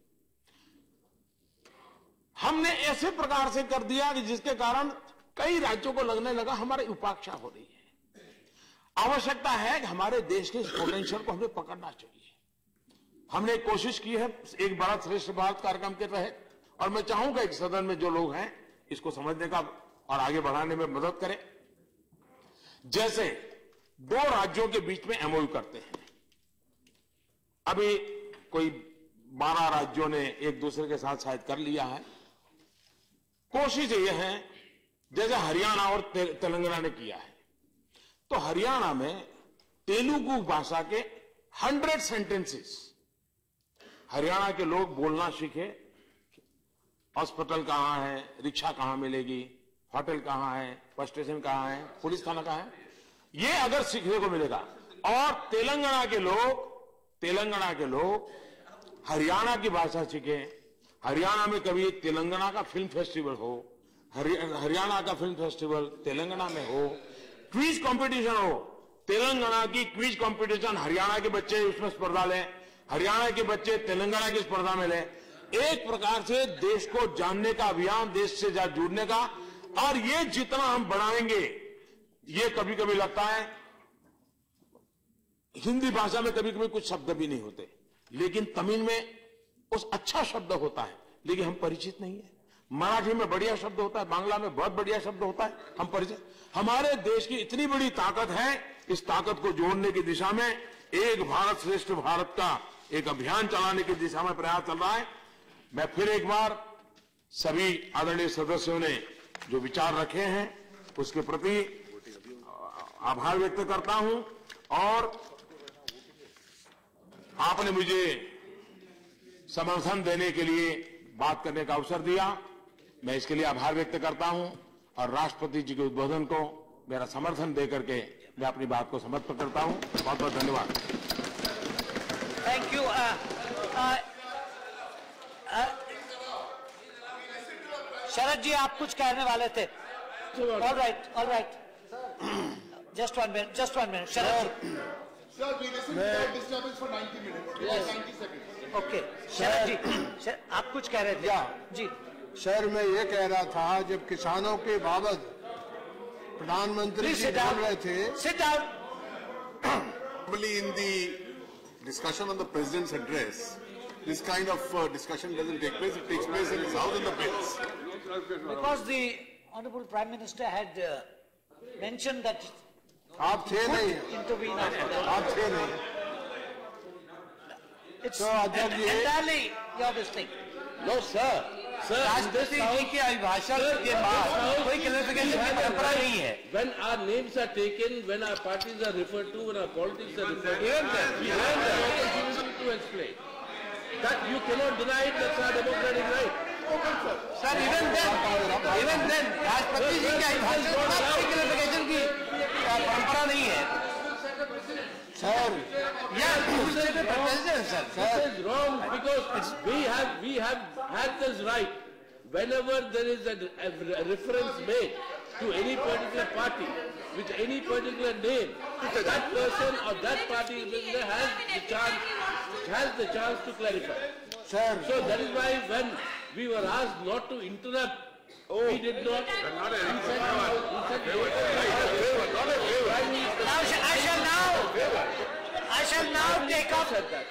हमने ऐसे प्रकार से कर दिया कि जिसके कारण कई राज्यों को लगने लगा हमारी उपाक्षा हो रही है। आवश्यकता है कि हमारे देश के इस पोटेंशियल को हमें पकड़ना चाहिए। हमने कोशिश की है एक भारत श्रेष्ठ भारत कार्यक्रम के तहत, और मैं चाहूंगा कि सदन में जो लोग हैं इसको समझने का और आगे बढ़ाने में मदद करें। जैसे 2 राज्यों के बीच में एमओयू करते हैं, अभी कोई 12 राज्यों ने एक दूसरे के साथ शायद कर लिया है। कोशिश ये है, जैसे हरियाणा और तेलंगाना ने किया है, तो हरियाणा में तेलुगु भाषा के 100 सेंटेंसेस हरियाणा के लोग बोलना सीखे। हॉस्पिटल कहां है, रिक्शा कहां मिलेगी, होटल कहां है, बस स्टेशन कहां है, पुलिस थाना कहां है, ये अगर सीखने को मिलेगा। और तेलंगाना के लोग हरियाणा की भाषा सीखे। हरियाणा में कभी तेलंगाना का फिल्म फेस्टिवल हो, हरियाणा का फिल्म फेस्टिवल तेलंगाना में हो, क्विज कंपटीशन हो, तेलंगाना की क्विज कंपटीशन हरियाणा के बच्चे उसमें स्पर्धा लें, हरियाणा के बच्चे तेलंगाना की स्पर्धा में लें। एक प्रकार से देश को जानने का अभियान, देश से जुड़ने का। और ये जितना हम बढ़ाएंगे, ये कभी कभी लगता है हिंदी भाषा में कभी कभी कुछ शब्द भी नहीं होते, लेकिन तमिल में उस अच्छा शब्द होता है, लेकिन हम परिचित नहीं है। मराठी में बढ़िया शब्द होता है, बांग्ला में बहुत बढ़िया शब्द होता है, हम परिचित। हमारे देश की इतनी बड़ी ताकत है, इस ताकत को जोड़ने की दिशा में एक भारत श्रेष्ठ भारत का एक अभियान चलाने की दिशा में प्रयास चल रहा है। मैं फिर एक बार सभी आदरणीय सदस्यों ने जो विचार रखे हैं उसके प्रति आभार व्यक्त करता हूं और आपने मुझे समर्थन देने के लिए बात करने का अवसर दिया। मैं इसके लिए आभार व्यक्त करता हूं और राष्ट्रपति जी के उद्बोधन को मेरा समर्थन देकर के मैं अपनी बात को समर्पित करता हूं। बहुत बहुत धन्यवाद। Thank you. शरद जी, आप कुछ कहने वाले थे? All right. Just one minute. Sharad ji. Sir, we listened without disturbance for 90 minutes. Yes. 90 seconds. Okay. शरद जी, आप कुछ कह रहे थे? जी। सर, मैं ये कह रहा था, जब किसानों के बाबत प्रधानमंत्री जी बोल रहे थे। Sit down. Normally in the discussion on the president's address, this kind of discussion doesn't take place. It takes place in his house in the bills. Because the Honorable Prime Minister had mentioned that आप थे नहीं, intervene after that. आप थे नहीं। It's So, Adhyaksh ji- entirely your this thing. No, sir. राष्ट्रपति जी के अभिभाषण के बाद कोई क्लैरिफिकेशन की परंपरा नहीं है। When our names are taken, when our parties are referred to, when our politics are referred to, we have the opportunity to explain. That you cannot deny it, that's our democratic right. Sir, even then राष्ट्रपति जी के अभिभाषण के बाद कोई क्लैरिफिकेशन की परंपरा नहीं है। Sir, This is wrong because we have had this right. Whenever there is a reference made to any particular party with any particular name, that person or that party has the chance to clarify. Sir. So that is why when we were asked not to interrupt, we did not. I shall now take up.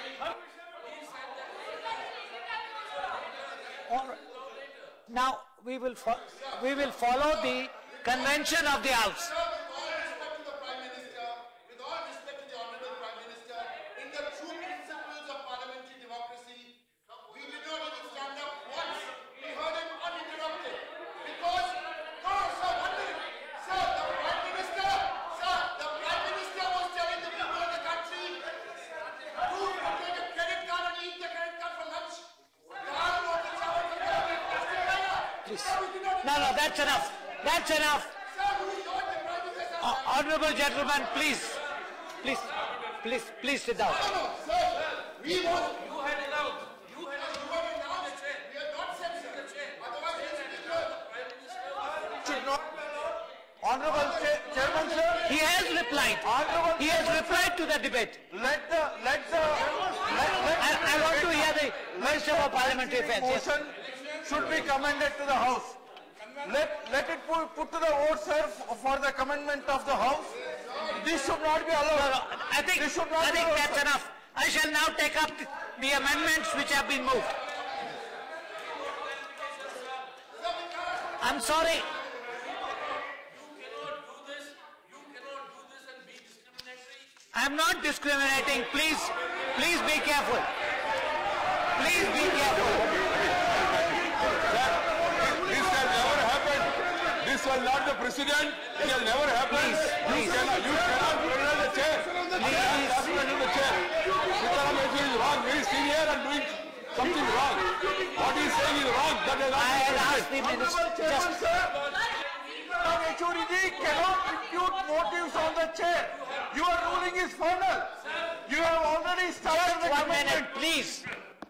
Now we will follow the convention of the House. With all respect to the Honorable Prime Minister, in the true principles of parliamentary democracy, we did not even stand up once. We heard him uninterrupted. Because, sir, 1 minute. Sir, the Prime Minister was telling the people of the country to take a credit card and eat the credit card for lunch. Please. No, that's enough. That's enough. Honorable gentlemen, please sit down. We want. You had announced. You had announced. We are not censored. Otherwise, Honorable Chairman, sir. He has replied. He has replied to the debate. I want to hear the Minister for Parliamentary Affairs. Yes. Motion should be commended to the House. Let it put to the vote, sir, for the commendment of the House. This should not be allowed. I think that's enough. I shall now take up the amendments which have been moved. I'm sorry. I'm not discriminating. Please be careful. Please be careful. This has never happened. This was not the precedent. It has never happened. Please. You cannot surrender the chair. Surrender the chair. Sitaram Yechuri is wrong. He is sitting here and doing something wrong. What he is saying is wrong. That is not I had asked the minister. Yechuri ji cannot impute motives on the chair. Your ruling is final. You have already started the 1 minute, commitment. please.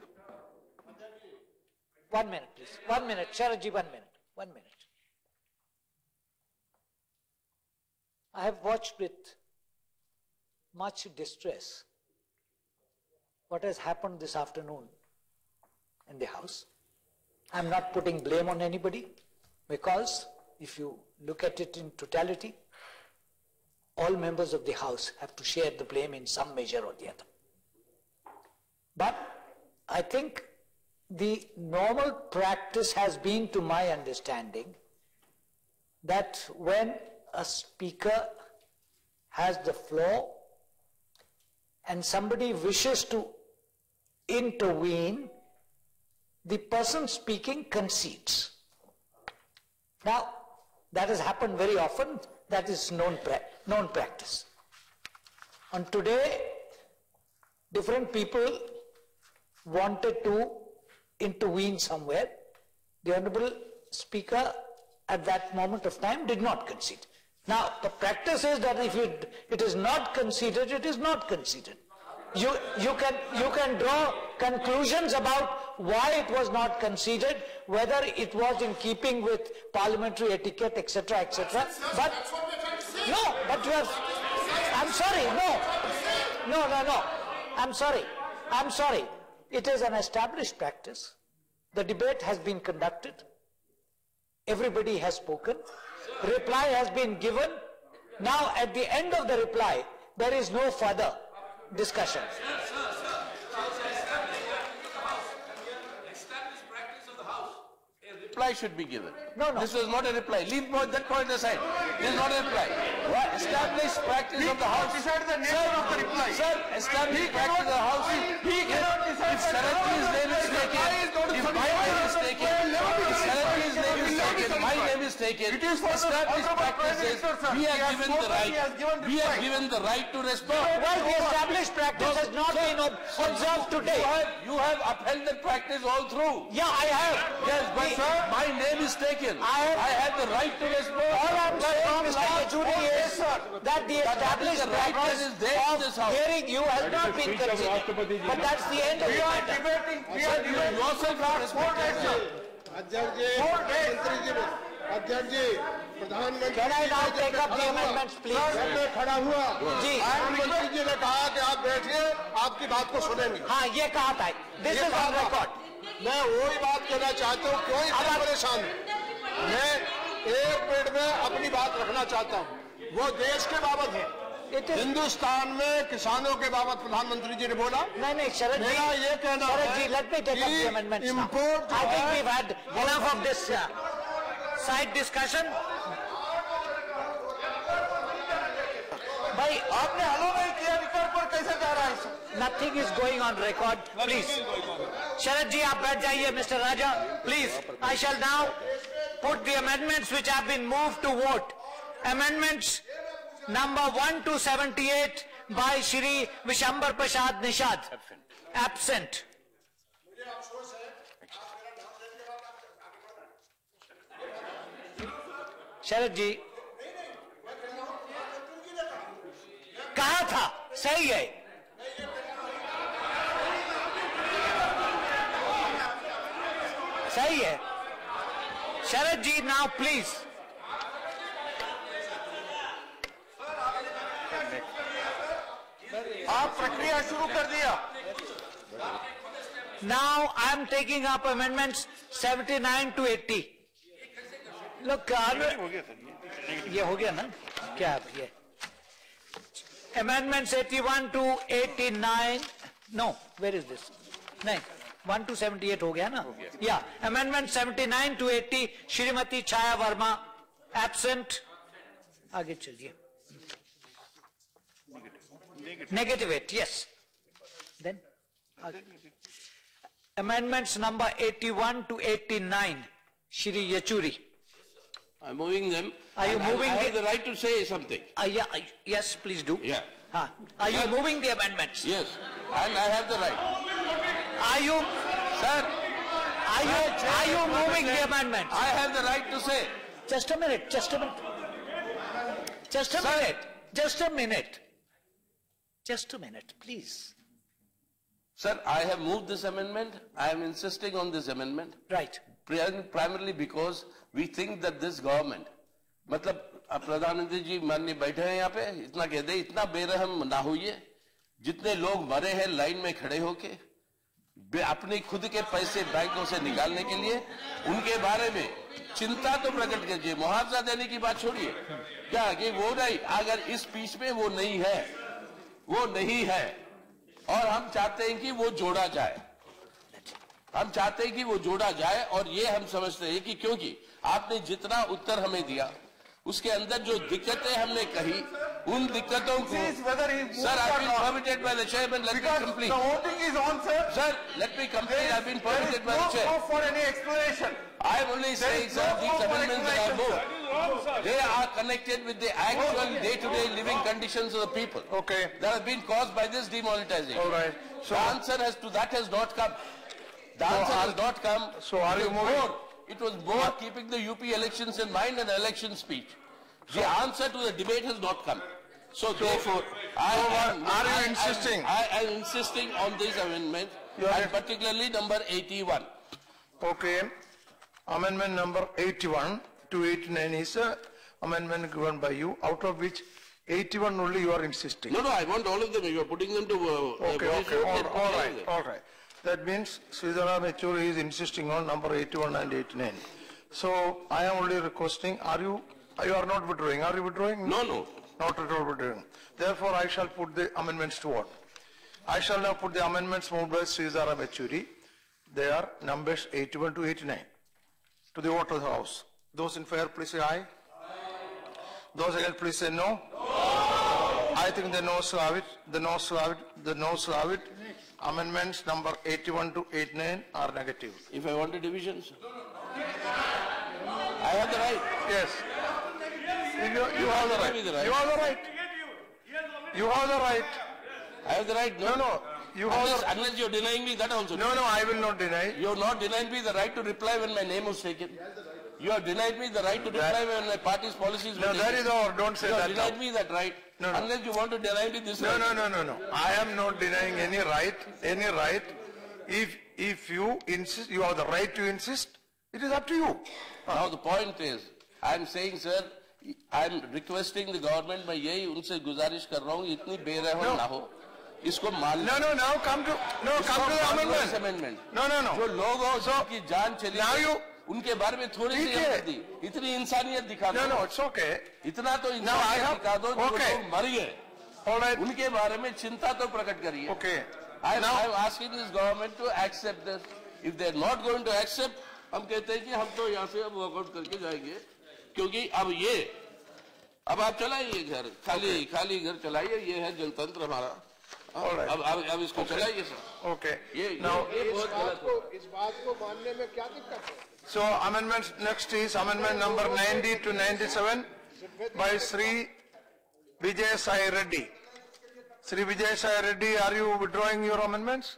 1 minute, please. 1 minute. Sharadji, 1 minute. 1 minute. I have watched with much distress what has happened this afternoon in the House. I'm not putting blame on anybody because if you look at it in totality, all members of the House have to share the blame in some measure or the other. But I think the normal practice has been, to my understanding, that when a speaker has the floor and somebody wishes to intervene, the person speaking concedes. Now, That has happened very often. That is known practice. And today, different people wanted to intervene somewhere. The Honorable Speaker at that moment of time did not concede. Now, the practice is that if it is not conceded, it is not conceded. You can draw conclusions about why it was not conceded, whether it was in keeping with parliamentary etiquette, etc., etc. But no, but you have. I'm sorry. No. I'm sorry. It is an established practice. The debate has been conducted. Everybody has spoken. Reply has been given. Now, at the end of the reply, there is no further discussion. Reply should be given. No. This was not a reply. Leave that point aside. This is not a reply. What established practice of the House? Decide the nature of the reply. Sir, established practice of the House. He cannot decide. If Sharatji's name is taken, if my name is taken, if Sharatji's name is taken, my name is taken. Established practices. We are given the right. We are given the right to respond. Well, the established practice has not been observed today. You have upheld that practice all through. Yeah, I have. Yes, but sir, my name is taken. I have the right to respond. All I'm saying, Mr. Yachuri, is that the established practice of hearing you has not been considered. But that's the end of the matter. We are debating. Yourself are respected. अध्यक्ष जी प्रधानमंत्री Can I now take up the amendments, please? मैं खड़ा हुआ जी। प्रधानमंत्री जी ने कहा कि आप बैठिए आपकी बात को सुनेंगे हाँ, ये कहा था. This is on record. मैं वही बात कहना चाहता हूँ कोई परेशान नहीं मैं एक मिनट में अपनी बात रखना चाहता हूँ वो देश के बाबत है हिंदुस्तान में किसानों के बाबत प्रधानमंत्री जी ने बोला नहीं शरद जी, मेरा ये कहना है let me take up the amendments now. I think we've had enough of this side discussion. भाई आपने हलो नहीं किया रिकॉर्ड पर कैसे जा रहा है? Nothing is going on record. Please, Sharad ji, आप बैठ जाइए. Mr. Raja, please. I shall now put the amendments which have been moved to vote. Amendments number 1 to 78 by Shri Vishambar Prasad Nishad. Absent. शरद जी कहा था सही है सही है शरद जी नाउ प्लीज आप प्रक्रिया शुरू कर दिया now I am taking up amendments 79 to 80 Look, ये हो गया ना क्या ये amendments 81 to 89 no where is this नहीं 1 to 78 हो गया ना yeah amendment 79 to 80 Shrimati Chhaya Verma absent आगे चलिए negative 8 yes then amendments number 81 to 89 Shri Yachuri I'm moving them. Are you moving? I have the right to say something. Yeah, yes, please do. Yeah. Are you moving the amendments? Yes, and I have the right. Are you, Sir? Are you moving the amendments? I have the right to say. Just a minute. Just a minute. Just a minute. Just a minute. Just a minute, please. Sir, I have moved this amendment. I am insisting on this amendment. Right. Primarily because we think that this government, मतलब प्रधानमंत्री जी माननीय बैठे हैं यहाँ पे इतना कह दे इतना बेरहम ना होइए जितने लोग मरे हैं लाइन में खड़े होके अपने खुद के पैसे बैंकों से निकालने के लिए उनके बारे में चिंता तो प्रकट कीजिए मुआवजा देने की बात छोड़िए क्या कि वो नहीं अगर इस स्पीच में वो नहीं है और हम चाहते हैं कि वो जोड़ा जाए हम चाहते हैं कि वो जोड़ा जाए और ये हम समझते हैं कि क्योंकि आपने जितना उत्तर हमें दिया उसके अंदर जो दिक्कतें हमने कही उन दिक्कतों को sir I been permitted by the chairman let me complete The voting is on, sir. Sir let me complete I been permitted by the chair No for any explanation. I am only saying sir these amendments are moved They are connected with the actual day-to-day living conditions of the people. Okay. That have been caused by this demonetization. All right. So The answer has not come. The answer has not come. so are you moving? It was more keeping the UP elections in mind and election speech. The answer to the debate has not come. So therefore, are you insisting? I am insisting on this amendment, and particularly number 81. Okay. Amendment number 81 to 89 is a amendment given by you, out of which 81 only you are insisting. No, I want all of them. You are putting them to... Okay. All right. That means Sridhara Yechury is insisting on number 81 and 89. So I am only requesting, you are not withdrawing. Are you withdrawing? No. Not at all withdrawing. Therefore, I shall put the amendments to vote. I shall now put the amendments moved by Sridhara Yechury. They are numbers 81 to 89 to the vote of the House. Those in favor, please say aye. Those against, please say no. I think the noes have it. The noes have it. Amendments number 81 to 89 are negative. If I want a division, sir. I have the right. Yes. You have the right. You have the right. You have the right. I have the right. No. You have Unless you are denying me that also. No, I will not deny. You have not denied me the right to reply when my name was taken. You have denied me the right to reply when my party's policies were taken. No, that is all. Don't say that. You have denied me that right. No. Unless you want to deny me this right. No. I am not denying any right. If you insist, you have the right to insist. It is up to you. Now the point is, I am saying, sir, I am requesting the government, मैं यही उनसे गुजारिश कर रहा हूँ, इतनी बेरहम ना हो, इसको मान. No. Now come to the amendment. No. जो लोग हो, जिनकी जान चली now you उनके बारे में थोड़ी सी हमदर्दी, इतनी इंसानियत दिखा दो. No, it's okay. इतना तो इंसानियत दिखा दो, जो लोग मर गए, all right, उनके बारे में चिंता तो प्रकट करिए. Okay. I am asking this government to accept this. If they are not going to accept, हम कहते हैं कि हम तो यहाँ से अब वॉकआउट करके जाएंगे, क्योंकि अब आप चलाइए घर, खाली घर चलाइए, ये है जनतंत्र हमारा. अब इसको चलाइए सर. Okay. Now इस बात को मानने में क्या दिक्कत है? So amendments next is amendment number 90 to 97 by Sri Vijay Sai Reddy. Sri Vijay Sai Reddy, are you withdrawing your amendments?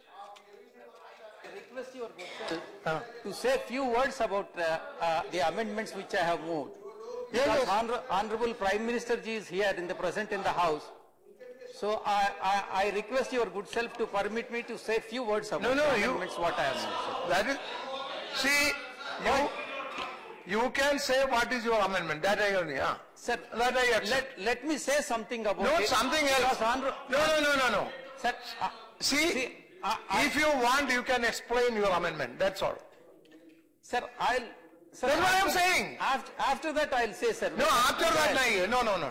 I request your vote to say a few words about the amendments which I have moved. Because Honorable Prime Minister ji is here present in the House. So I request your good self to permit me to say a few words about the amendments what I have moved. That is, see, you can say what is your amendment. That I agree. Sir, that I accept. let me say something about No, it. something else. No. Sir, see, if you want, you can explain your amendment. That's all. Sir, That's what I am saying. After that, I'll say, sir. No, after that, no.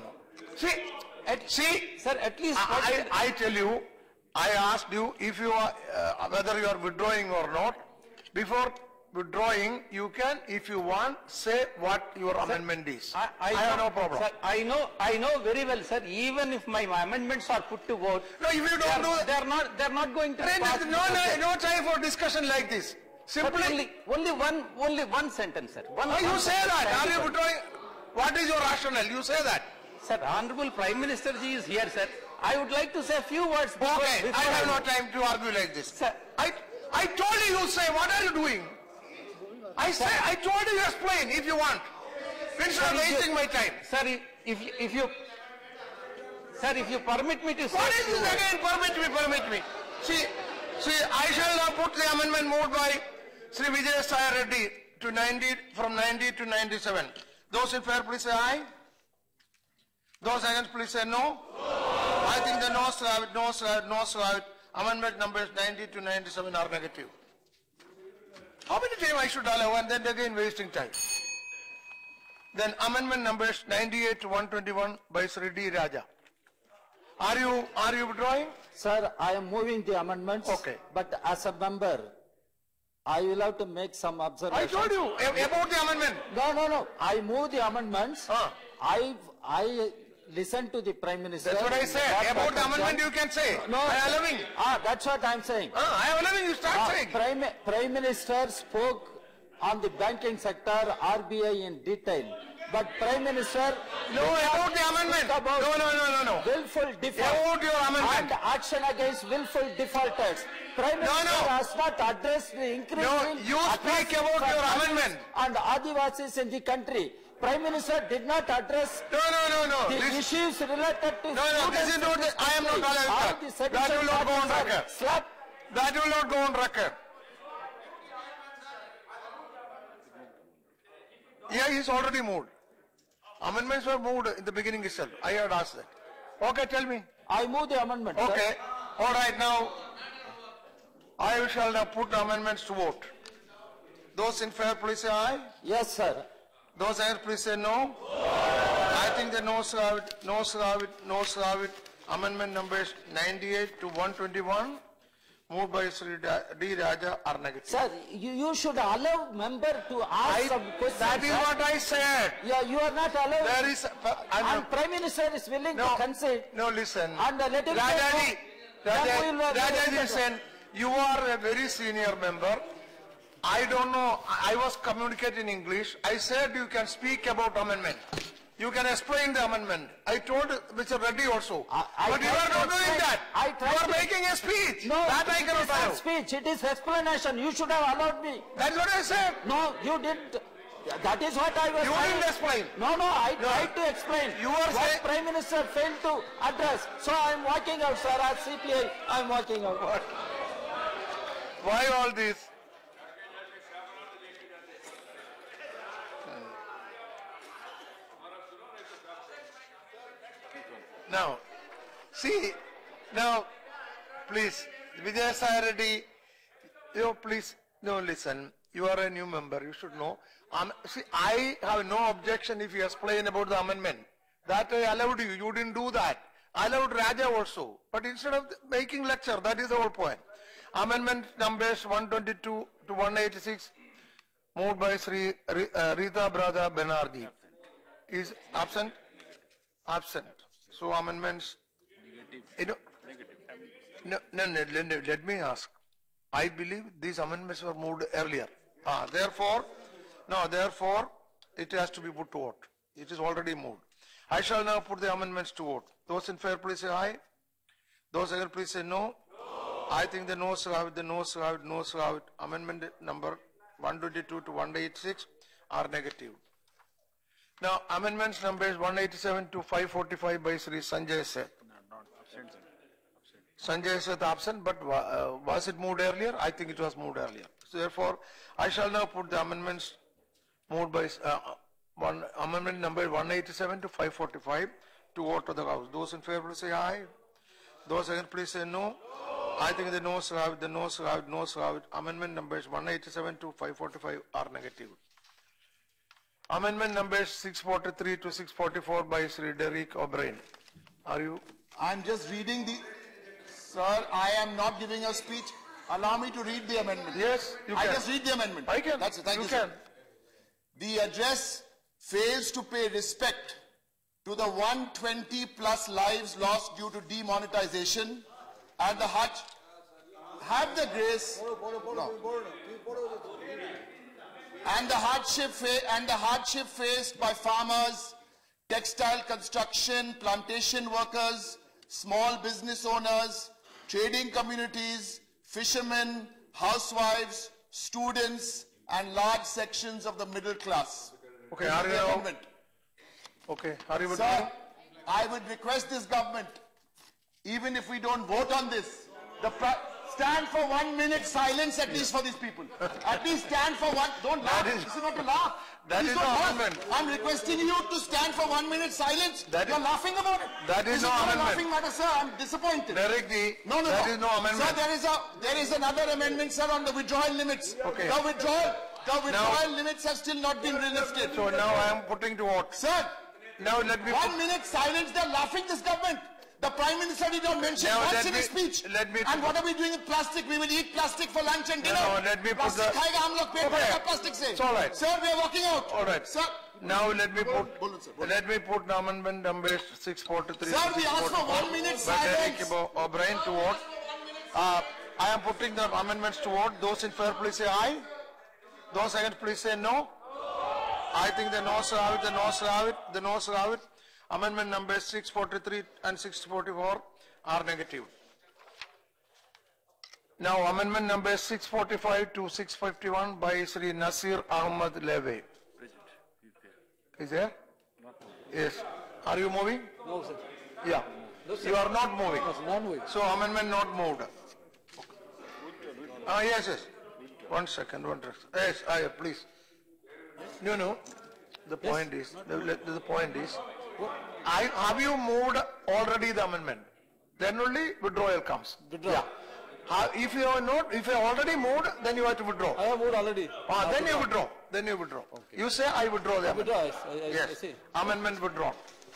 See, sir, at least I tell you, I asked you if you are whether you are withdrawing or not. Before withdrawing, you can, if you want, say what your amendment is. I have no problem. Sir, I know very well, sir. Even if my amendments are put to vote, no, if you don't do, they're not going to pass. No time for discussion like this. Simply, only one sentence, sir. You say that. Are you withdrawing? What is your rationale? You say that. Sir, Honorable Prime Minister ji is here, sir. I would like to say a few words. Okay, I have no time to argue like this. Sir, I told you say, what are you doing? I told you explain if you want. Instead of wasting my time. Sir, if you permit me to say. What is this again? Permit me. See, I shall now put the amendment moved by Sri Vijay Sai Reddy to 90, from 90 to 97. Those in favor, please say aye. Those against, please say no. I think the noes have it. Amendment numbers 90 to 97 are negative. How many times I should allow and then again wasting time? Then amendment numbers 98 to 121 by Sri D. Raja. Are you withdrawing? Sir, I am moving the amendments. Okay. But as a member, I will have to make some observations. I told you about the amendment. No. I move the amendments. I listen to the Prime Minister. That's what I say. About the amendment you can say. No. I am allowing. That's what I am saying. I am allowing you start saying. Prime Minister spoke on the banking sector, RBI in detail. But Prime Minister... No, about the amendment. No. Willful default. About your amendment. And action against willful defaulters. Prime Minister has not addressed the increase in... you speak about your amendment. And Adivasis in the country. Prime Minister did not address... No. The issues related to... No, this is not... I am not allowed that. That will not go on record. That will not go on record. Yeah, he's already moved. Amendments were moved in the beginning itself. I had asked that. Okay, tell me. I move the amendment. Okay. Sir. All right, now I shall now put the amendments to vote. Those in favor, please say aye. Yes, sir. Those against, please say no. I think the noes have it, noes have it, noes have it. Amendment numbers 98 to 121, moved by Sri D. Raja, are negative. Sir, you should allow member to ask some questions. That is what I said. Yeah, you are not allowed. There is, and Prime Minister is willing to concede. No, listen. And let him Rajaji, listen. You are a very senior member. I don't know. I was communicating in English. I said you can speak about amendment. You can explain the amendment. I told Mr. Reddy also. But you are not doing that. You are making a speech. No, that I cannot allow. It is not speech. It is explanation. You should have allowed me. That's what I said. No, you didn't. That is what I was saying. You didn't explain. No, I tried to explain. You are saying Prime Minister failed to address. So I am walking out, sir. As CPI, I am walking out. What? Why all this? Now, see, now, please, Vijay Sai Reddy, please, no, listen, you are a new member, you should know. See, I have no objection if you explain about the amendment. That I allowed you, you didn't do that. I allowed Raja also. But instead of making lecture, that is the whole point. Amendment numbers 122 to 186, moved by Sri Rita Brother Banerjee. Is absent? Absent. So amendments, let me ask. I believe these amendments were moved earlier. Therefore, it has to be put to vote. It is already moved. I shall now put the amendments to vote. Those in favor, please say aye. Those against, please say no. I think the noes have it, the noes have it, noes have it. Amendment number 122 to 186 are negative. Now, amendments numbers 187 to 545 by Sri Sanjay Seth. Sanjay Seth absent, but was it moved earlier? I think it was moved earlier. So therefore, I shall now put the amendments moved by amendment number 187 to 545 to vote to the House. Those in favor, please say aye. Those against, please say no. I think the noes have it, the noes have it, noes have it. Amendment numbers 187 to 545 are negative. Amendment numbers 643 to 644 by Sri Derek O'Brien. Are you? I'm just reading the... Sir, I am not giving a speech. Allow me to read the amendment. Yes, you can. I just read the amendment. I can. That's it. Thank you, can. Sir. The address fails to pay respect to the 120 plus lives lost due to demonetization and the Hutch. Have the grace... No. And the hardship faced by farmers, textile construction, plantation workers, small business owners, trading communities, fishermen, housewives, students, and large sections of the middle class. Okay, are you? Okay, are you? Sir, I would request this government, even if we don't vote on this, stand for 1 minute silence at least for these people. At least stand for one. Don't laugh. This is not to laugh. That is not amendment. I'm requesting you to stand for 1 minute silence. You're laughing about it. That is not a laughing matter, sir. I'm disappointed. Derek Ji, that is no amendment. Sir, there is another amendment, sir, on the withdrawal limits. Okay. The withdrawal limits have still not been lifted. So now I am putting to vote. Sir, now let me 1 minute silence. They're laughing, this government. The Prime Minister did not mention once in his speech. And what are we doing with plastic? We will eat plastic for lunch and dinner. No, let me put the... plastic say. It's all right. Sir, we are walking out. All right. Sir. Now let me put the amendment numbers 643. Sir, we ask for 1 minute silence. O'Brien to vote. I am putting the amendments to vote. Those in favor, please say aye. Those against, please say no. I think the noes have it, the noes have it, the noes have it. Amendment numbers 643 and 644 are negative. Now amendment numbers 645 to 651 by Sri Nasir Ahmad Leve. Is there? Yes. Are you moving? No, sir. Yeah. No, sir. You are not moving. No, sir, not moving. So amendment not moved. Yes, yes. 1 second, yes, please. No. The point is, the point is, have you moved already the amendment? Then only withdrawal comes. Withdraw. Yeah. If you are not, if you are already moved, then you have to withdraw. I have moved already. Then you withdraw. Then you withdraw. Okay. You say I withdraw the amendment. Withdraw, yes. I Yes. see. Amendment withdrawn.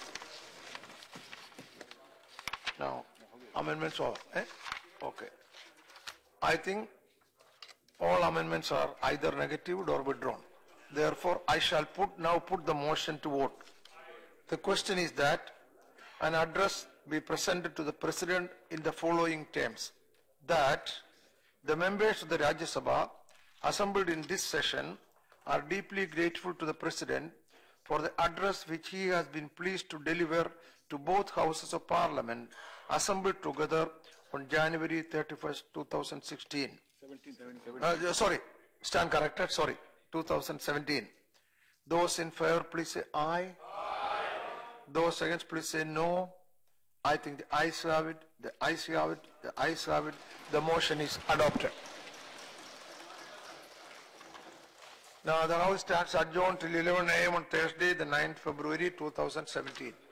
Now, amendments over. Okay. I think all amendments are either negative or withdrawn. Therefore, I shall now put the motion to vote. The question is that an address be presented to the President in the following terms. That the members of the Rajya Sabha assembled in this session are deeply grateful to the President for the address which he has been pleased to deliver to both houses of Parliament assembled together on January 31st, 2016. Sorry, stand corrected, sorry, 2017. Those in favor, please say aye. Those against, please say no. I think the ayes have it, the ayes have it, the ayes have it. The motion is adopted. Now the House stands adjourned till 11 a.m. on Thursday, the 9th February 2017.